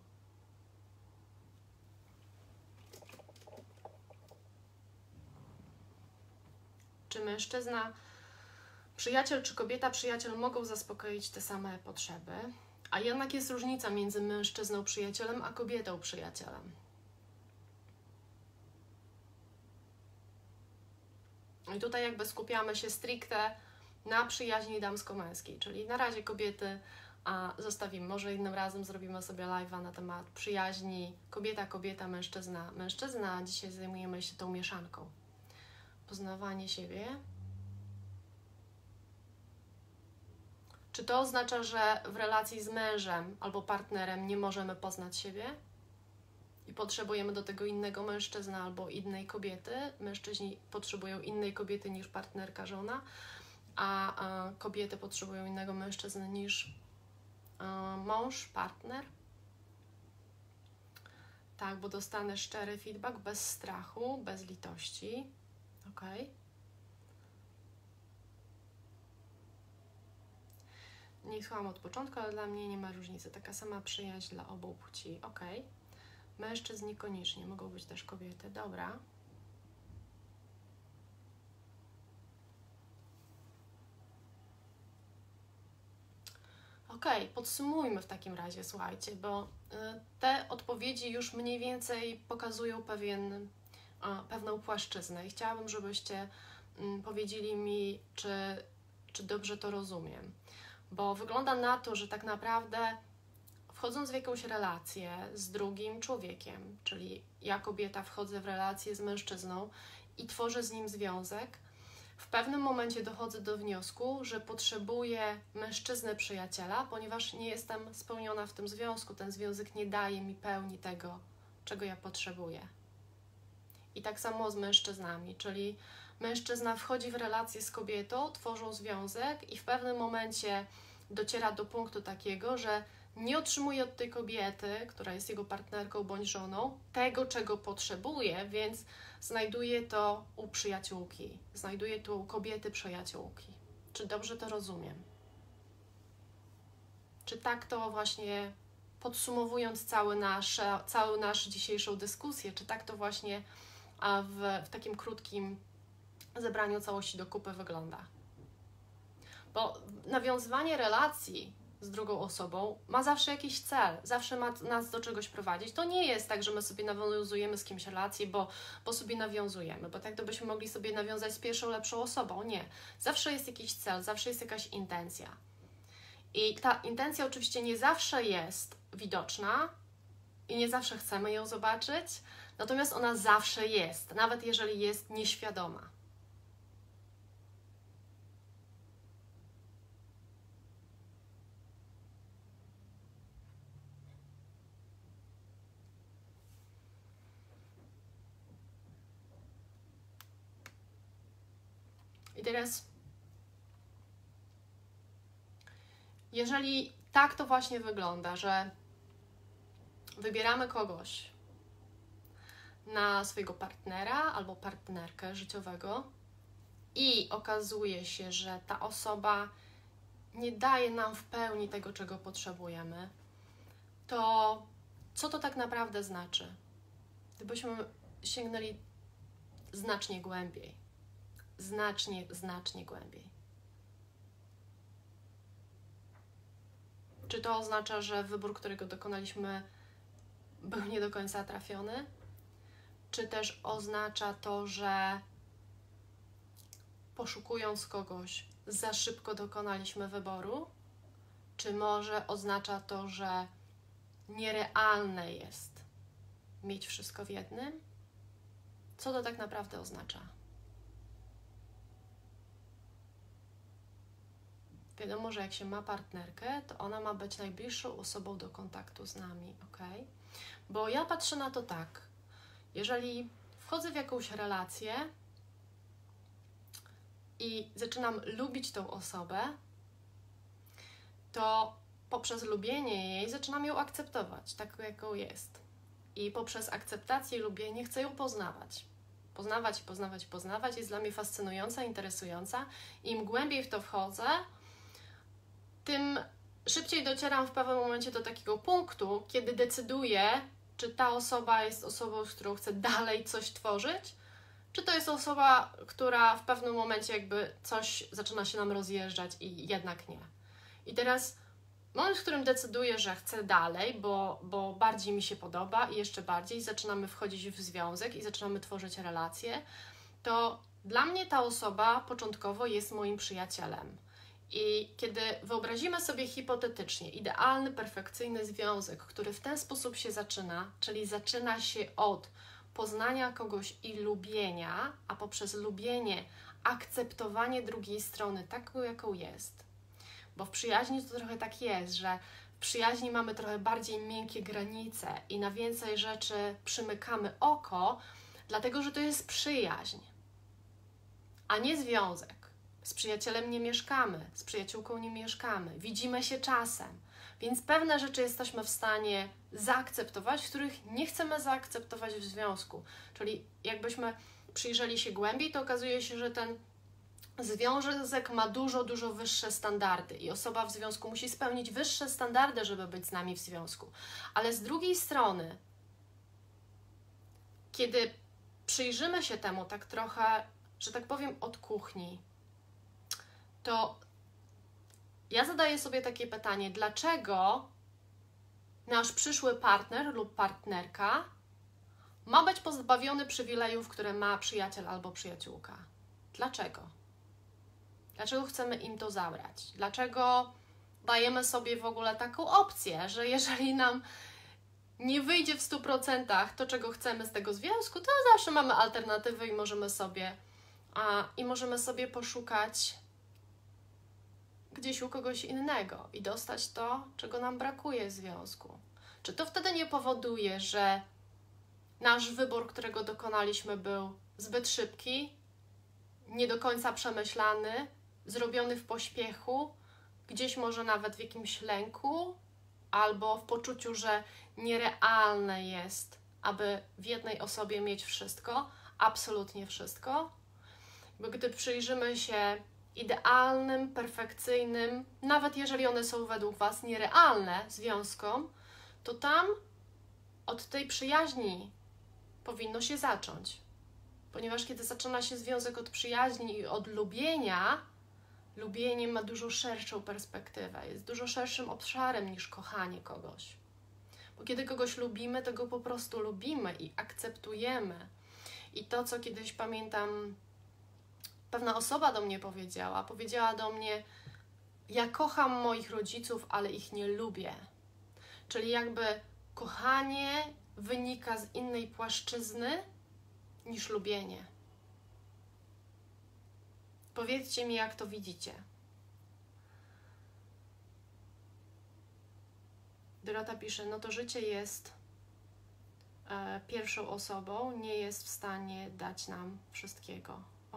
Czy mężczyzna, przyjaciel, czy kobieta, przyjaciel mogą zaspokoić te same potrzeby? A jednak jest różnica między mężczyzną, przyjacielem, a kobietą, przyjacielem. I tutaj jakby skupiamy się stricte na przyjaźni damsko-męskiej, czyli na razie kobiety zostawimy, może innym razem zrobimy sobie live'a na temat przyjaźni kobieta, mężczyzna, mężczyzna, a dzisiaj zajmujemy się tą mieszanką. Poznawanie siebie. Czy to oznacza, że w relacji z mężem albo partnerem nie możemy poznać siebie? I potrzebujemy do tego innego mężczyzna albo innej kobiety. Mężczyźni potrzebują innej kobiety niż partnerka, żona, a kobiety potrzebują innego mężczyzny niż mąż, partner. Tak, bo dostanę szczery feedback, bez strachu, bez litości. Ok. Nie słucham od początku, ale dla mnie nie ma różnicy. Taka sama przyjaźń dla obu płci. Ok. Mężczyzn niekoniecznie, mogą być też kobiety. Dobra. Ok, podsumujmy w takim razie, słuchajcie, bo te odpowiedzi już mniej więcej pokazują pewną płaszczyznę i chciałabym, żebyście powiedzieli mi, czy dobrze to rozumiem. Bo wygląda na to, że tak naprawdę wchodząc w jakąś relację z drugim człowiekiem, czyli ja kobieta wchodzę w relację z mężczyzną i tworzę z nim związek, w pewnym momencie dochodzę do wniosku, że potrzebuję mężczyznę przyjaciela, ponieważ nie jestem spełniona w tym związku. Ten związek nie daje mi pełni tego, czego ja potrzebuję. I tak samo z mężczyznami, czyli mężczyzna wchodzi w relację z kobietą, tworzą związek i w pewnym momencie dociera do punktu takiego, że nie otrzymuje od tej kobiety, która jest jego partnerką bądź żoną, tego, czego potrzebuje, więc znajduje to u przyjaciółki, znajduje to u kobiety przyjaciółki. Czy dobrze to rozumiem? Czy tak to właśnie, podsumowując całą naszą dzisiejszą dyskusję, czy tak to właśnie w takim krótkim zebraniu całości do kupy wygląda? Bo nawiązywanie relacji z drugą osobą ma zawsze jakiś cel, zawsze ma nas do czegoś prowadzić. To nie jest tak, że my sobie nawiązujemy z kimś relacje, bo sobie nawiązujemy, bo tak to byśmy mogli sobie nawiązać z pierwszą, lepszą osobą. Nie. Zawsze jest jakiś cel, zawsze jest jakaś intencja. I ta intencja oczywiście nie zawsze jest widoczna i nie zawsze chcemy ją zobaczyć, natomiast ona zawsze jest, nawet jeżeli jest nieświadoma. I teraz, jeżeli tak to właśnie wygląda, że wybieramy kogoś na swojego partnera albo partnerkę życiowego i okazuje się, że ta osoba nie daje nam w pełni tego, czego potrzebujemy, to co to tak naprawdę znaczy? Gdybyśmy sięgnęli znacznie głębiej, znacznie głębiej. Czy to oznacza, że wybór, którego dokonaliśmy, był nie do końca trafiony? Czy też oznacza to, że poszukując kogoś, za szybko dokonaliśmy wyboru? Czy może oznacza to, że nierealne jest mieć wszystko w jednym? Co to tak naprawdę oznacza? Wiadomo, że jak się ma partnerkę, to ona ma być najbliższą osobą do kontaktu z nami, ok? Bo ja patrzę na to tak, jeżeli wchodzę w jakąś relację i zaczynam lubić tą osobę, to poprzez lubienie jej zaczynam ją akceptować, taką jaką jest. I poprzez akceptację i lubienie chcę ją poznawać. Poznawać jest dla mnie fascynująca, interesująca. Im głębiej w to wchodzę, tym szybciej docieram w pewnym momencie do takiego punktu, kiedy decyduję, czy ta osoba jest osobą, z którą chcę dalej coś tworzyć, czy to jest osoba, która w pewnym momencie jakby coś zaczyna się nam rozjeżdżać i jednak nie. I teraz moment, w którym decyduję, że chcę dalej, bo bardziej mi się podoba i jeszcze bardziej zaczynamy wchodzić w związek i zaczynamy tworzyć relacje, to dla mnie ta osoba początkowo jest moim przyjacielem. I kiedy wyobrazimy sobie hipotetycznie idealny, perfekcyjny związek, który w ten sposób się zaczyna, czyli zaczyna się od poznania kogoś i lubienia, a poprzez lubienie akceptowanie drugiej strony taką, jaką jest. Bo w przyjaźni to trochę tak jest, że w przyjaźni mamy trochę bardziej miękkie granice i na więcej rzeczy przymykamy oko, dlatego że to jest przyjaźń, a nie związek. Z przyjacielem nie mieszkamy, z przyjaciółką nie mieszkamy, widzimy się czasem, Więc pewne rzeczy jesteśmy w stanie zaakceptować, których nie chcemy zaakceptować w związku. Czyli jakbyśmy przyjrzeli się głębiej, to okazuje się, że ten związek ma dużo, dużo wyższe standardy i osoba w związku musi spełnić wyższe standardy, żeby być z nami w związku. Ale z drugiej strony, kiedy przyjrzymy się temu tak trochę, że tak powiem, od kuchni, to ja zadaję sobie takie pytanie, dlaczego nasz przyszły partner lub partnerka ma być pozbawiony przywilejów, które ma przyjaciel albo przyjaciółka? Dlaczego? Dlaczego chcemy im to zabrać? Dlaczego dajemy sobie w ogóle taką opcję, że jeżeli nam nie wyjdzie w 100% to, czego chcemy z tego związku, to zawsze mamy alternatywy i możemy sobie poszukać gdzieś u kogoś innego i dostać to, czego nam brakuje w związku. Czy to wtedy nie powoduje, że nasz wybór, którego dokonaliśmy, był zbyt szybki, nie do końca przemyślany, zrobiony w pośpiechu, gdzieś może nawet w jakimś lęku, albo w poczuciu, że nierealne jest, aby w jednej osobie mieć wszystko, absolutnie wszystko? Bo gdy przyjrzymy się idealnym, perfekcyjnym, nawet jeżeli one są według Was nierealne związkom, to tam od tej przyjaźni powinno się zacząć. Ponieważ kiedy zaczyna się związek od przyjaźni i od lubienia, lubienie ma dużo szerszą perspektywę, jest dużo szerszym obszarem niż kochanie kogoś. Bo kiedy kogoś lubimy, to go po prostu lubimy i akceptujemy. I to, co kiedyś pamiętam, pewna osoba do mnie powiedziała do mnie: ja kocham moich rodziców, ale ich nie lubię. Czyli jakby kochanie wynika z innej płaszczyzny niż lubienie. Powiedzcie mi, jak to widzicie. Dorota pisze, no to życie jest pierwszą osobą, nie jest w stanie dać nam wszystkiego.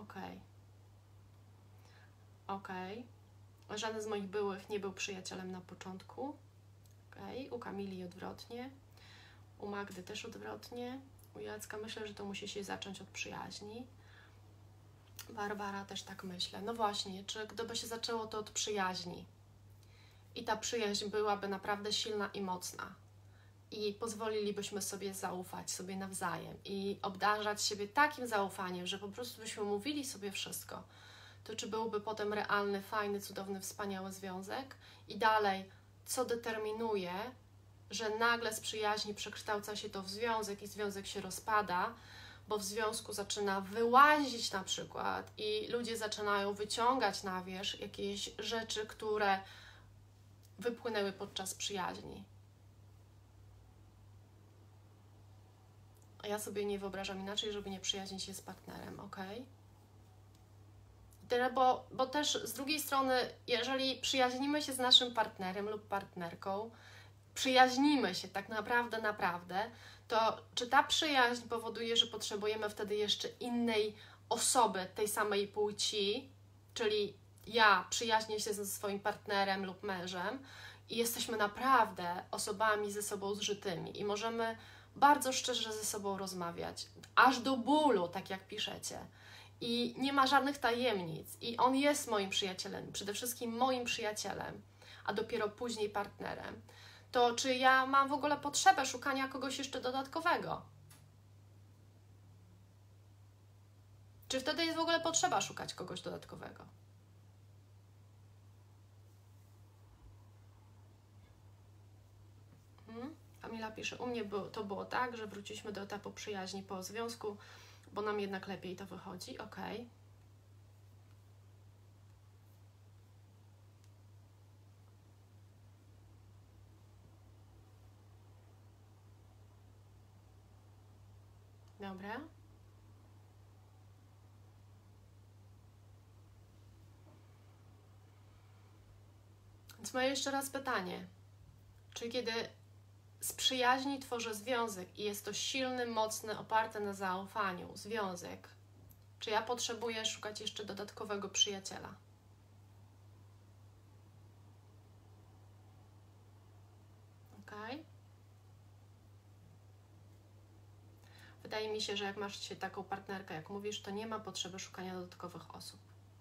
Okej. Żaden z moich byłych nie był przyjacielem na początku. U Kamili odwrotnie. U Magdy też odwrotnie. U Jacka myślę, że to musi się zacząć od przyjaźni. Barbara też tak myślę. No właśnie, czy gdyby się zaczęło to od przyjaźni i ta przyjaźń byłaby naprawdę silna i mocna i pozwolilibyśmy sobie zaufać sobie nawzajem i obdarzać siebie takim zaufaniem, że po prostu byśmy mówili sobie wszystko, to czy byłby potem realny, fajny, cudowny, wspaniały związek? I dalej, co determinuje, że nagle z przyjaźni przekształca się to w związek i związek się rozpada, bo w związku zaczyna wyłazić na przykład i ludzie zaczynają wyciągać na wierzch jakieś rzeczy, które wypłynęły podczas przyjaźni. A ja sobie nie wyobrażam inaczej, żeby nie przyjaźnić się z partnerem, Bo też z drugiej strony, jeżeli przyjaźnimy się z naszym partnerem lub partnerką, przyjaźnimy się tak naprawdę, to czy ta przyjaźń powoduje, że potrzebujemy wtedy jeszcze innej osoby tej samej płci, czyli ja przyjaźnię się ze swoim partnerem lub mężem i jesteśmy naprawdę osobami ze sobą zżytymi i możemy bardzo szczerze ze sobą rozmawiać, aż do bólu, tak jak piszecie. I nie ma żadnych tajemnic. I on jest moim przyjacielem, przede wszystkim moim przyjacielem, a dopiero później partnerem. To czy ja mam w ogóle potrzebę szukania kogoś jeszcze dodatkowego? Czy wtedy jest w ogóle potrzeba szukać kogoś dodatkowego? Kamila pisze, u mnie to było tak, że wróciliśmy do etapu przyjaźni po związku, bo nam jednak lepiej to wychodzi. Dobra. Więc moje jeszcze raz pytanie. Czy kiedy z przyjaźni tworzę związek i jest to silny, mocny, oparty na zaufaniu związek, czy ja potrzebuję szukać jeszcze dodatkowego przyjaciela? Wydaje mi się, że jak masz dzisiaj taką partnerkę, jak mówisz, to nie ma potrzeby szukania dodatkowych osób.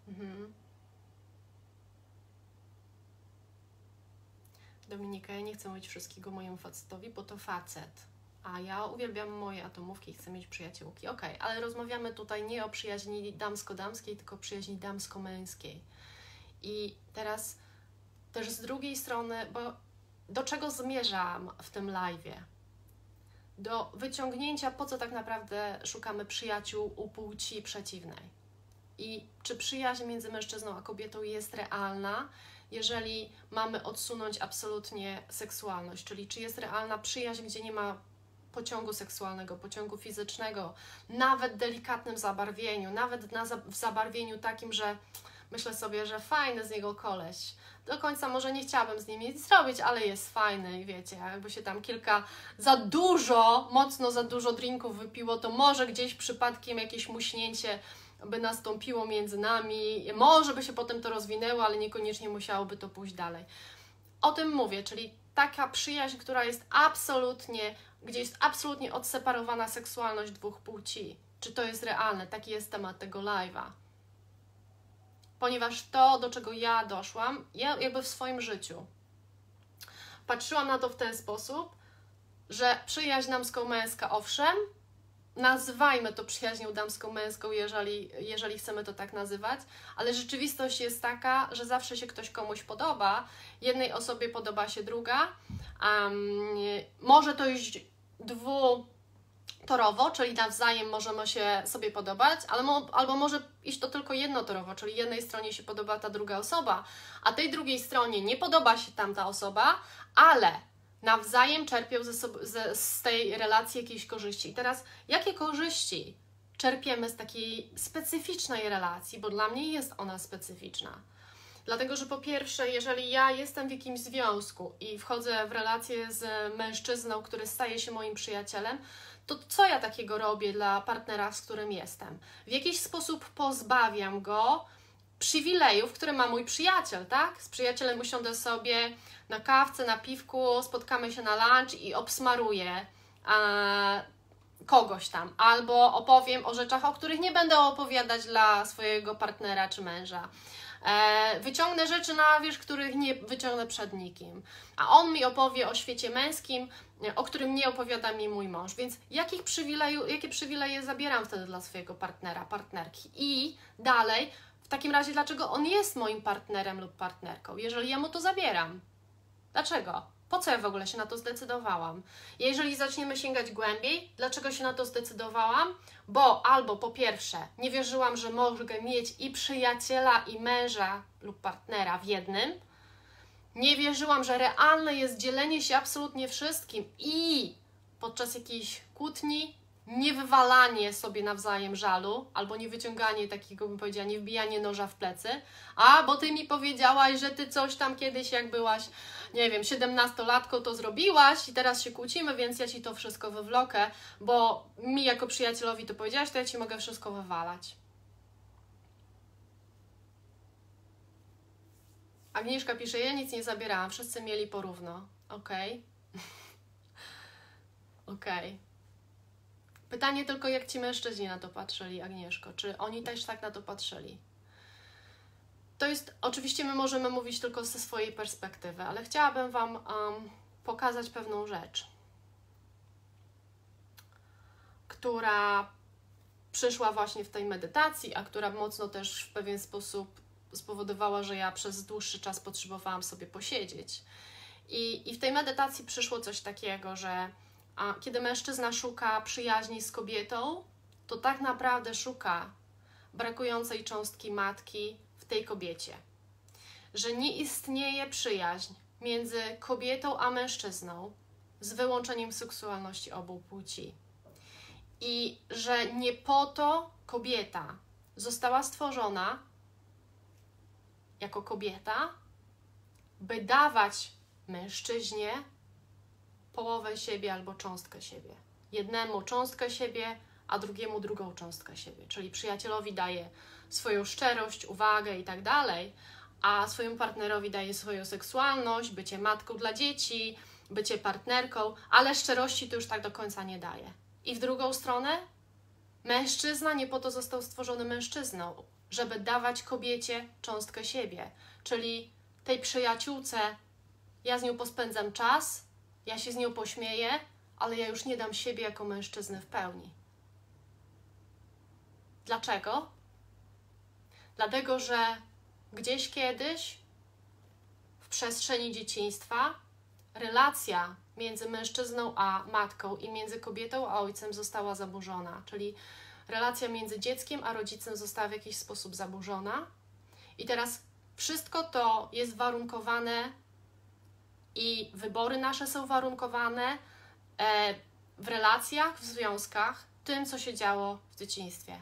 Dominika, ja nie chcę mówić wszystkiego mojemu facetowi, bo to facet. A ja uwielbiam moje atomówki i chcę mieć przyjaciółki. Okej, ale rozmawiamy tutaj nie o przyjaźni damsko-damskiej, tylko o przyjaźni damsko-męskiej. I teraz też z drugiej strony, bo do czego zmierzam w tym live'ie? Do wyciągnięcia, po co tak naprawdę szukamy przyjaciół u płci przeciwnej. I czy przyjaźń między mężczyzną a kobietą jest realna, jeżeli mamy odsunąć absolutnie seksualność, czyli czy jest realna przyjaźń, gdzie nie ma pociągu seksualnego, pociągu fizycznego, nawet delikatnym zabarwieniu, nawet w zabarwieniu takim, że myślę sobie, że fajny z niego koleś. Do końca może nie chciałabym z nim nic zrobić, ale jest fajny i wiecie, jakby się tam mocno za dużo drinków wypiło, to może gdzieś przypadkiem jakieś muśnięcie by nastąpiło między nami, może by się potem to rozwinęło, ale niekoniecznie musiałoby to pójść dalej. O tym mówię, czyli taka przyjaźń, gdzie jest absolutnie odseparowana seksualność dwóch płci. Czy to jest realne? Taki jest temat tego live'a. Ponieważ to, do czego ja doszłam, ja jakby w swoim życiu patrzyłam na to w ten sposób, że przyjaźń damsko-męska, owszem, nazywajmy to przyjaźnią damsko-męską, jeżeli chcemy to tak nazywać, ale rzeczywistość jest taka, że zawsze się ktoś komuś podoba, jednej osobie podoba się druga, może to iść dwutorowo, czyli nawzajem możemy się sobie podobać, albo może iść to tylko jednotorowo, czyli jednej stronie się podoba ta druga osoba, a tej drugiej stronie nie podoba się tamta osoba, ale nawzajem czerpią z tej relacji jakieś korzyści. I teraz, jakie korzyści czerpiemy z takiej specyficznej relacji, bo dla mnie jest ona specyficzna. Dlatego, że po pierwsze, jeżeli ja jestem w jakimś związku i wchodzę w relację z mężczyzną, który staje się moim przyjacielem, to co ja takiego robię dla partnera, z którym jestem? W jakiś sposób pozbawiam go przywilejów, które ma mój przyjaciel, tak? Z przyjacielem usiądę sobie na kawce, na piwku, spotkamy się na lunch i obsmaruję kogoś tam. Albo opowiem o rzeczach, o których nie będę opowiadać dla swojego partnera czy męża. Wyciągnę rzeczy na wierzch, których nie wyciągnę przed nikim. A on mi opowie o świecie męskim, o którym nie opowiada mi mój mąż. Więc jakie przywileje zabieram wtedy dla swojego partnera, partnerki? I dalej, w takim razie, dlaczego on jest moim partnerem lub partnerką, jeżeli ja mu to zabieram? Dlaczego? Po co ja w ogóle się na to zdecydowałam? Jeżeli zaczniemy sięgać głębiej, dlaczego się na to zdecydowałam? Bo albo po pierwsze, nie wierzyłam, że mogę mieć i przyjaciela, i męża lub partnera w jednym. Nie wierzyłam, że realne jest dzielenie się absolutnie wszystkim i podczas jakiejś kłótni nie wywalanie sobie nawzajem żalu, albo nie wyciąganie takiego, bym powiedziała, nie wbijanie noża w plecy, bo ty mi powiedziałaś, że ty coś tam kiedyś, jak byłaś, nie wiem, 17-latką, to zrobiłaś i teraz się kłócimy, więc ja ci to wszystko wywlokę, bo mi jako przyjacielowi to powiedziałaś, to ja ci mogę wszystko wywalać. Agnieszka pisze, ja nic nie zabierałam, wszyscy mieli porówno. Okej. Okej. Pytanie tylko, jak ci mężczyźni na to patrzyli, Agnieszko? Czy oni też tak na to patrzyli? To jest, oczywiście my możemy mówić tylko ze swojej perspektywy, ale chciałabym Wam pokazać pewną rzecz, która przyszła właśnie w tej medytacji, a która mocno też w pewien sposób spowodowała, że ja przez dłuższy czas potrzebowałam sobie posiedzieć. I w tej medytacji przyszło coś takiego, że kiedy mężczyzna szuka przyjaźni z kobietą, to tak naprawdę szuka brakującej cząstki matki w tej kobiecie. Że nie istnieje przyjaźń między kobietą a mężczyzną z wyłączeniem seksualności obu płci. I że nie po to kobieta została stworzona jako kobieta, by dawać mężczyźnie połowę siebie albo cząstkę siebie. Jednemu cząstkę siebie, a drugiemu drugą cząstkę siebie. Czyli przyjacielowi daje swoją szczerość, uwagę i tak dalej, a swojemu partnerowi daje swoją seksualność, bycie matką dla dzieci, bycie partnerką, ale szczerości to już tak do końca nie daje. I w drugą stronę, mężczyzna nie po to został stworzony mężczyzną, żeby dawać kobiecie cząstkę siebie, czyli tej przyjaciółce, ja z nią pospędzam czas, ja się z nią pośmieję, ale ja już nie dam siebie jako mężczyzny w pełni. Dlaczego? Dlatego, że gdzieś kiedyś w przestrzeni dzieciństwa relacja między mężczyzną a matką i między kobietą a ojcem została zaburzona, czyli relacja między dzieckiem a rodzicem została w jakiś sposób zaburzona i teraz wszystko to jest warunkowane i wybory nasze są warunkowane w relacjach, w związkach tym, co się działo w dzieciństwie.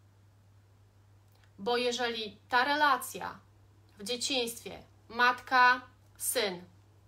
Bo jeżeli ta relacja w dzieciństwie, matka, syn,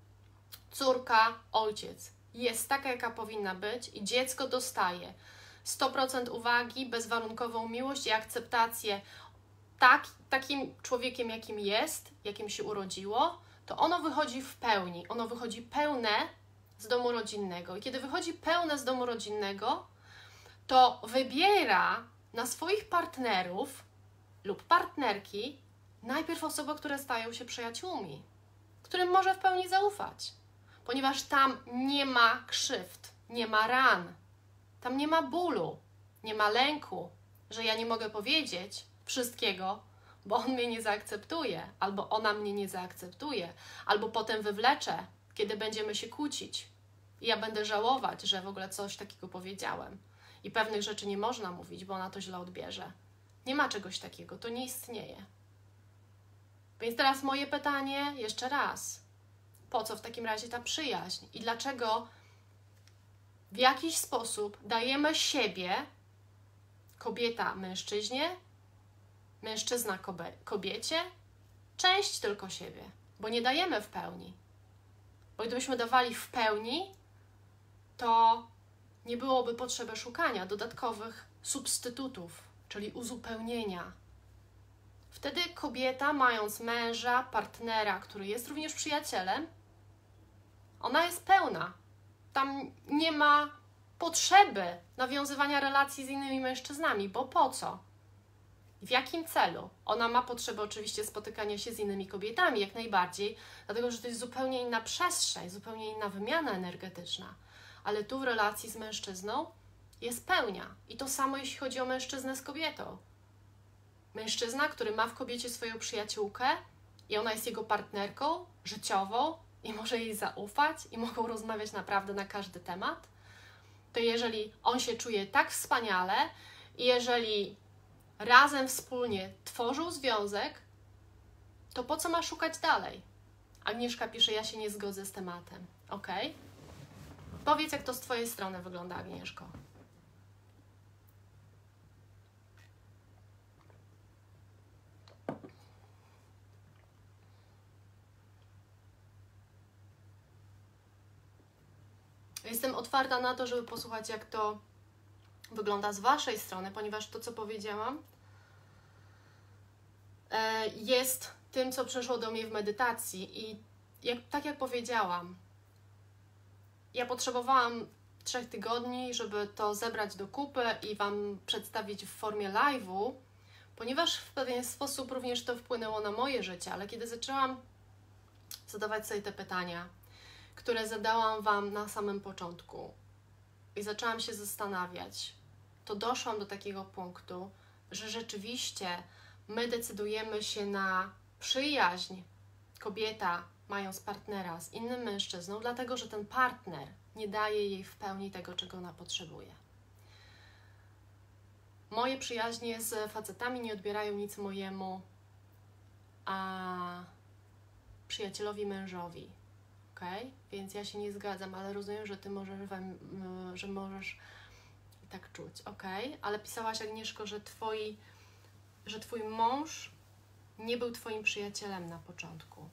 córka, ojciec, jest taka, jaka powinna być i dziecko dostaje 100% uwagi, bezwarunkową miłość i akceptację takim człowiekiem, jakim jest, jakim się urodziło, to ono wychodzi w pełni, ono wychodzi pełne z domu rodzinnego. I kiedy wychodzi pełne z domu rodzinnego, to wybiera na swoich partnerów lub partnerki najpierw osoby, które stają się przyjaciółmi, którym może w pełni zaufać, ponieważ tam nie ma krzywd, nie ma ran, tam nie ma bólu, nie ma lęku, że ja nie mogę powiedzieć wszystkiego, bo on mnie nie zaakceptuje, albo ona mnie nie zaakceptuje, albo potem wywleczę, kiedy będziemy się kłócić i ja będę żałować, że w ogóle coś takiego powiedziałem i pewnych rzeczy nie można mówić, bo ona to źle odbierze. Nie ma czegoś takiego, to nie istnieje. Więc teraz moje pytanie jeszcze raz. Po co w takim razie ta przyjaźń? I dlaczego w jakiś sposób dajemy siebie, kobieta mężczyźnie, mężczyzna kobiecie, część tylko siebie, bo nie dajemy w pełni. Bo gdybyśmy dawali w pełni, to nie byłoby potrzeby szukania dodatkowych substytutów, czyli uzupełnienia. Wtedy kobieta, mając męża, partnera, który jest również przyjacielem, ona jest pełna. Tam nie ma potrzeby nawiązywania relacji z innymi mężczyznami, bo po co? W jakim celu? Ona ma potrzebę oczywiście spotykania się z innymi kobietami, jak najbardziej, dlatego że to jest zupełnie inna przestrzeń, zupełnie inna wymiana energetyczna. Ale tu w relacji z mężczyzną jest pełnia. I to samo jeśli chodzi o mężczyznę z kobietą. Mężczyzna, który ma w kobiecie swoją przyjaciółkę i ona jest jego partnerką życiową i może jej zaufać i mogą rozmawiać naprawdę na każdy temat, to jeżeli on się czuje tak wspaniale i jeżeli razem wspólnie tworzą związek, to po co ma szukać dalej? Agnieszka pisze, ja się nie zgodzę z tematem. Ok? Powiedz, jak to z Twojej strony wygląda, Agnieszko. Jestem otwarta na to, żeby posłuchać, jak to wygląda z Waszej strony, ponieważ to, co powiedziałam, jest tym, co przeszło do mnie w medytacji i tak jak powiedziałam, ja potrzebowałam 3 tygodni, żeby to zebrać do kupy i Wam przedstawić w formie live'u, ponieważ w pewien sposób również to wpłynęło na moje życie, ale kiedy zaczęłam zadawać sobie te pytania, które zadałam Wam na samym początku i zaczęłam się zastanawiać, to doszłam do takiego punktu, że rzeczywiście my decydujemy się na przyjaźń, kobieta mając partnera z innym mężczyzną, dlatego że ten partner nie daje jej w pełni tego, czego ona potrzebuje. Moje przyjaźnie z facetami nie odbierają nic mojemu przyjacielowi mężowi. Okay? Więc ja się nie zgadzam, ale rozumiem, że Ty możesz tak czuć. Okay? Ale pisałaś, Agnieszko, że Twój mąż nie był Twoim przyjacielem na początku.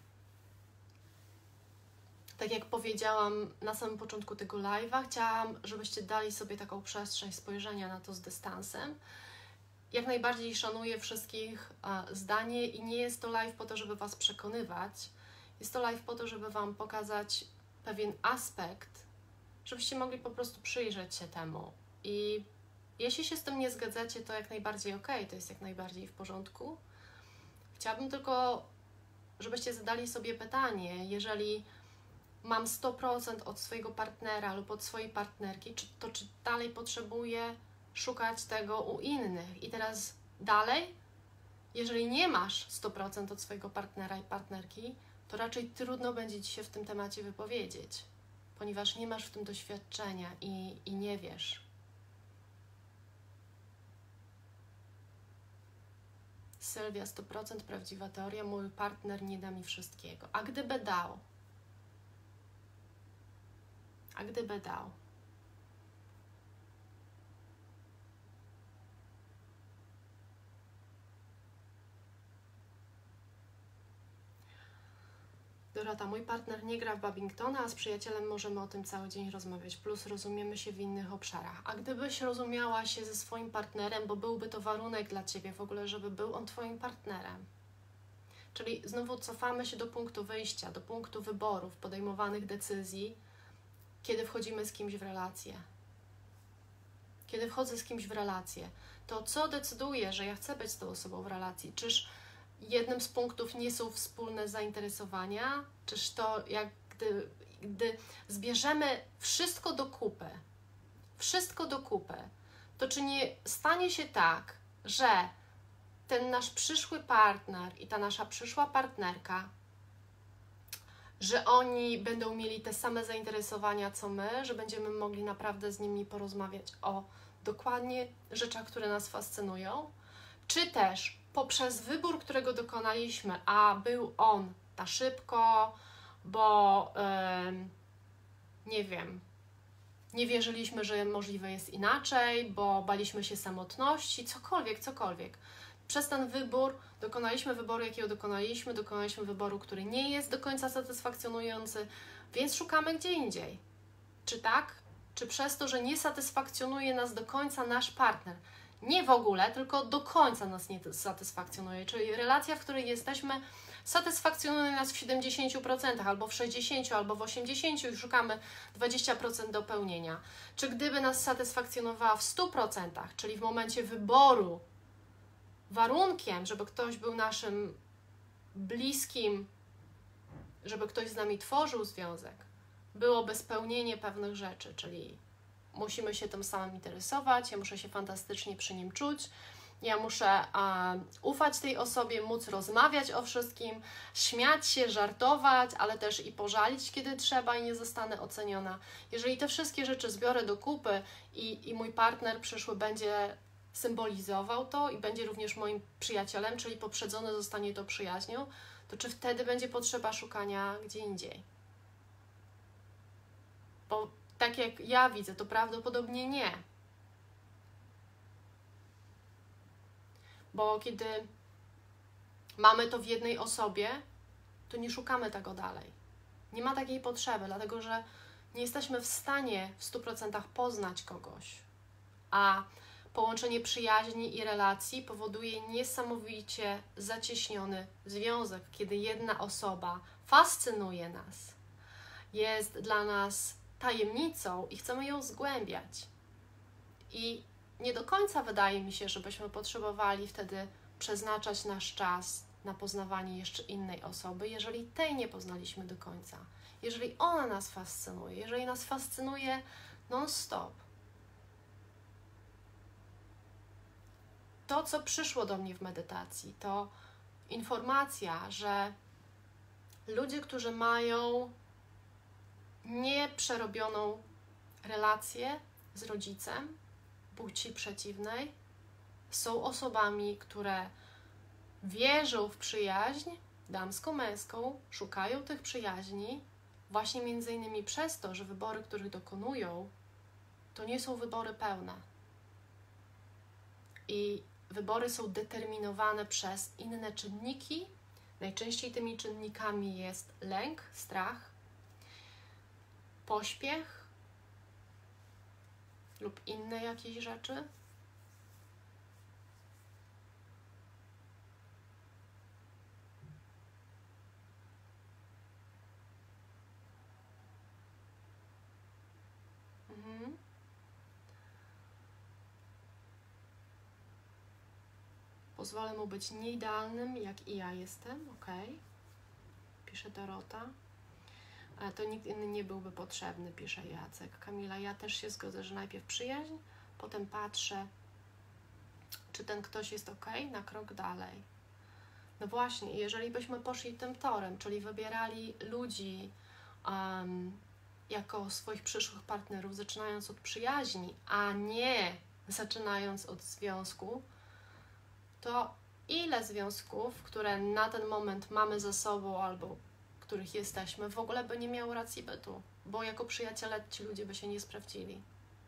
Tak jak powiedziałam na samym początku tego live'a, chciałam, żebyście dali sobie taką przestrzeń spojrzenia na to z dystansem. Jak najbardziej szanuję wszystkich zdanie i nie jest to live po to, żeby Was przekonywać. Jest to live po to, żeby Wam pokazać pewien aspekt, żebyście mogli po prostu przyjrzeć się temu. I jeśli się z tym nie zgadzacie, to jak najbardziej okej, to jest jak najbardziej w porządku. Chciałabym tylko, żebyście zadali sobie pytanie, jeżeli mam 100% od swojego partnera lub od swojej partnerki, czy dalej potrzebuję szukać tego u innych? I teraz dalej, jeżeli nie masz 100% od swojego partnera i partnerki, to raczej trudno będzie Ci się w tym temacie wypowiedzieć, ponieważ nie masz w tym doświadczenia i nie wiesz. Sylwia, 100% prawdziwa teoria, mój partner nie da mi wszystkiego. A gdyby dał? A gdyby dał? Dorota, mój partner nie gra w badmintona, a z przyjacielem możemy o tym cały dzień rozmawiać, plus rozumiemy się w innych obszarach. A gdybyś rozumiała się ze swoim partnerem, bo byłby to warunek dla Ciebie w ogóle, żeby był on Twoim partnerem. Czyli znowu cofamy się do punktu wyjścia, do punktu wyborów, podejmowanych decyzji, kiedy wchodzimy z kimś w relację. Kiedy wchodzę z kimś w relację, to co decyduje, że ja chcę być z tą osobą w relacji? Czyż jednym z punktów nie są wspólne zainteresowania? Czyż to jak gdy zbierzemy wszystko do kupy, to czy nie stanie się tak, że ten nasz przyszły partner i ta nasza przyszła partnerka, że oni będą mieli te same zainteresowania co my, że będziemy mogli naprawdę z nimi porozmawiać o dokładnie rzeczach, które nas fascynują, czy też poprzez wybór, którego dokonaliśmy, a był on na szybko, bo nie wiem, nie wierzyliśmy, że możliwe jest inaczej, bo baliśmy się samotności, cokolwiek. Przez ten wybór dokonaliśmy wyboru, jakiego dokonaliśmy wyboru, który nie jest do końca satysfakcjonujący, więc szukamy gdzie indziej. Czy tak? Czy przez to, że nie satysfakcjonuje nas do końca nasz partner? Nie w ogóle, tylko do końca nas nie satysfakcjonuje. Czyli relacja, w której jesteśmy, satysfakcjonuje nas w 70%, albo w 60%, albo w 80% i szukamy 20% dopełnienia. Czy gdyby nas satysfakcjonowała w 100%, czyli w momencie wyboru, warunkiem, żeby ktoś był naszym bliskim, żeby ktoś z nami tworzył związek, byłoby spełnienie pewnych rzeczy, czyli musimy się tym samym interesować, ja muszę się fantastycznie przy nim czuć, ja muszę ufać tej osobie, móc rozmawiać o wszystkim, śmiać się, żartować, ale też i pożalić, kiedy trzeba i nie zostanę oceniona. Jeżeli te wszystkie rzeczy zbiorę do kupy i mój partner przyszły będzie symbolizował to i będzie również moim przyjacielem, czyli poprzedzone zostanie to przyjaźnią, to czy wtedy będzie potrzeba szukania gdzie indziej? Bo tak jak ja widzę, to prawdopodobnie nie. Bo kiedy mamy to w jednej osobie, to nie szukamy tego dalej. Nie ma takiej potrzeby, dlatego że nie jesteśmy w stanie w 100% poznać kogoś. A połączenie przyjaźni i relacji powoduje niesamowicie zacieśniony związek, kiedy jedna osoba fascynuje nas, jest dla nas tajemnicą i chcemy ją zgłębiać. I nie do końca wydaje mi się, żebyśmy potrzebowali wtedy przeznaczać nasz czas na poznawanie jeszcze innej osoby, jeżeli tej nie poznaliśmy do końca. Jeżeli ona nas fascynuje, jeżeli nas fascynuje non-stop. To, co przyszło do mnie w medytacji, to informacja, że ludzie, którzy mają nieprzerobioną relację z rodzicem płci przeciwnej, są osobami, które wierzą w przyjaźń damsko-męską, szukają tych przyjaźni, właśnie między innymi przez to, że wybory, których dokonują, to nie są wybory pełne. I wybory są determinowane przez inne czynniki. Najczęściej tymi czynnikami jest lęk, strach, pośpiech lub inne jakieś rzeczy. Pozwolę mu być nieidealnym, jak i ja jestem, ok? Pisze Dorota. To nikt inny nie byłby potrzebny, pisze Jacek. Kamila, ja też się zgodzę, że najpierw przyjaźń, potem patrzę, czy ten ktoś jest ok, na krok dalej. No właśnie, jeżeli byśmy poszli tym torem, czyli wybierali ludzi jako swoich przyszłych partnerów, zaczynając od przyjaźni, a nie zaczynając od związku, to ile związków, które na ten moment mamy ze sobą albo których jesteśmy, w ogóle by nie miało racji bytu, bo jako przyjaciele ci ludzie by się nie sprawdzili.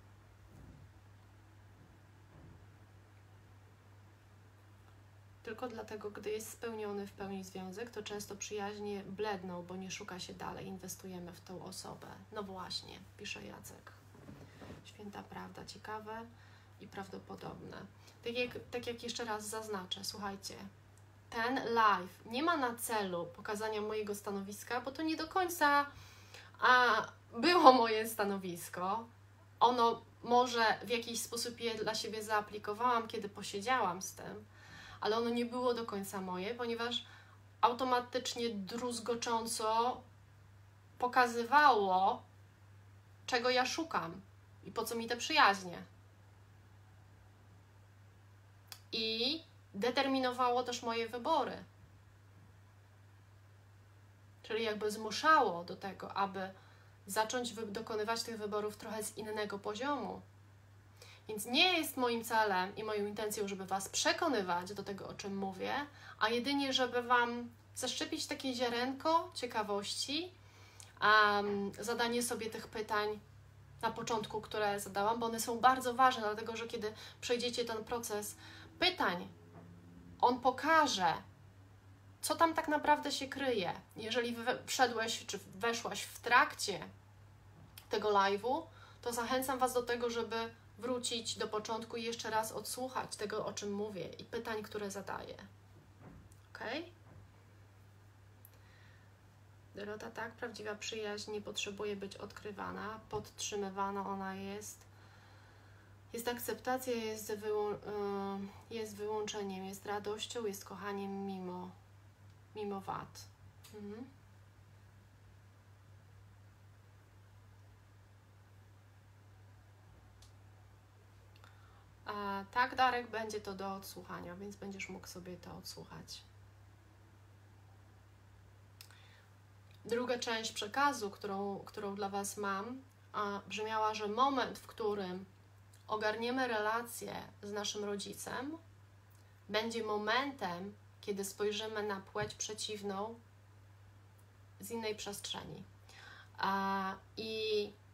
Tylko dlatego, gdy jest spełniony w pełni związek, to często przyjaźnie bledną, bo nie szuka się dalej, inwestujemy w tą osobę. No właśnie, pisze Jacek. Święta prawda, ciekawe i prawdopodobne. Tak jak jeszcze raz zaznaczę, słuchajcie, ten live nie ma na celu pokazania mojego stanowiska, bo to nie do końca było moje stanowisko. Ono może w jakiś sposób je dla siebie zaaplikowałam, kiedy posiedziałam z tym, ale ono nie było do końca moje, ponieważ automatycznie druzgocząco pokazywało, czego ja szukam i po co mi te przyjaźnie. I determinowało też moje wybory. Czyli jakby zmuszało do tego, aby zacząć dokonywać tych wyborów trochę z innego poziomu. Więc nie jest moim celem i moją intencją, żeby Was przekonywać do tego, o czym mówię, a jedynie, żeby Wam zaszczepić takie ziarenko ciekawości, zadanie sobie tych pytań na początku, które zadałam, bo one są bardzo ważne, dlatego że kiedy przejdziecie ten proces pytań, on pokaże, co tam tak naprawdę się kryje. Jeżeli wszedłeś czy weszłaś w trakcie tego live'u, to zachęcam Was do tego, żeby wrócić do początku i jeszcze raz odsłuchać tego, o czym mówię i pytań, które zadaję. Ok? Dorota, tak, prawdziwa przyjaźń nie potrzebuje być odkrywana, podtrzymywana ona jest. Jest akceptacja, jest wyłączeniem, jest radością, jest kochaniem mimo wad. Tak, Darek, będzie to do odsłuchania, więc będziesz mógł sobie to odsłuchać. Druga część przekazu, którą dla Was mam, brzmiała, że moment, w którym ogarniemy relację z naszym rodzicem, będzie momentem, kiedy spojrzymy na płeć przeciwną z innej przestrzeni. I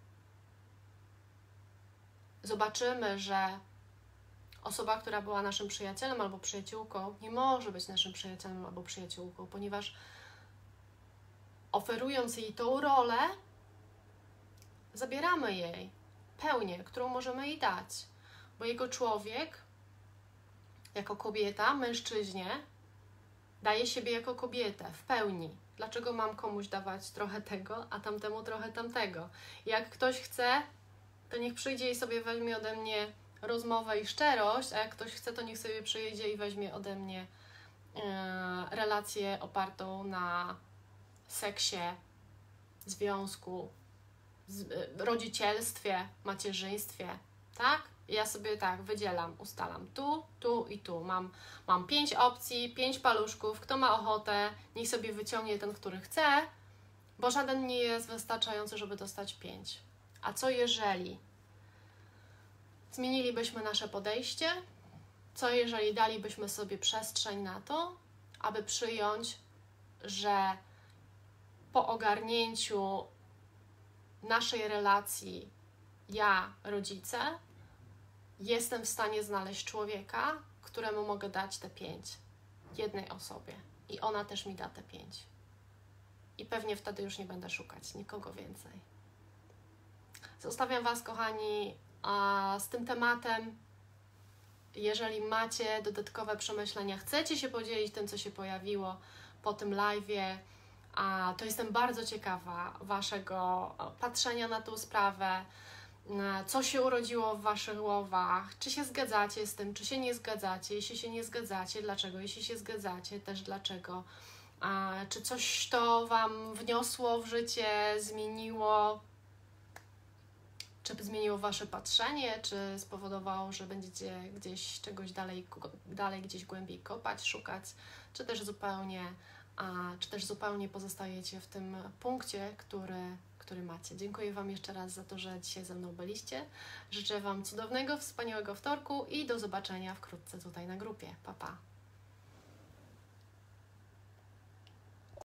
zobaczymy, że osoba, która była naszym przyjacielem albo przyjaciółką, nie może być naszym przyjacielem albo przyjaciółką, ponieważ oferując jej tą rolę, zabieramy jej pełnię, którą możemy jej dać. Bo jego człowiek, jako kobieta, mężczyźnie, daje siebie jako kobietę w pełni. Dlaczego mam komuś dawać trochę tego, a tamtemu trochę tamtego? Jak ktoś chce, to niech przyjdzie i sobie weźmie ode mnie rozmowę i szczerość, a jak ktoś chce, to niech sobie przyjedzie i weźmie ode mnie relację opartą na seksie, związku, rodzicielstwie, macierzyństwie, tak? Ja sobie tak wydzielam, ustalam tu i tu. Mam 5 opcji, 5 paluszków. Kto ma ochotę, niech sobie wyciągnie ten, który chce, bo żaden nie jest wystarczający, żeby dostać 5. A co jeżeli zmienilibyśmy nasze podejście? Co jeżeli dalibyśmy sobie przestrzeń na to, aby przyjąć, że po ogarnięciu naszej relacji ja, rodzice, jestem w stanie znaleźć człowieka, któremu mogę dać te 5 jednej osobie i ona też mi da te 5. I pewnie wtedy już nie będę szukać nikogo więcej. Zostawiam Was, kochani, z tym tematem. Jeżeli macie dodatkowe przemyślenia, chcecie się podzielić tym, co się pojawiło po tym live'ie, to jestem bardzo ciekawa Waszego patrzenia na tą sprawę. co się urodziło w Waszych głowach, czy się zgadzacie z tym, czy się nie zgadzacie, jeśli się nie zgadzacie, dlaczego, jeśli się zgadzacie, też dlaczego, czy coś to Wam wniosło w życie, zmieniło, czy zmieniło Wasze patrzenie, czy spowodowało, że będziecie gdzieś czegoś dalej gdzieś głębiej kopać, szukać, czy też zupełnie pozostajecie w tym punkcie, który macie. Dziękuję Wam jeszcze raz za to, że dzisiaj ze mną byliście. Życzę Wam cudownego, wspaniałego wtorku i do zobaczenia wkrótce tutaj na grupie. Pa, pa!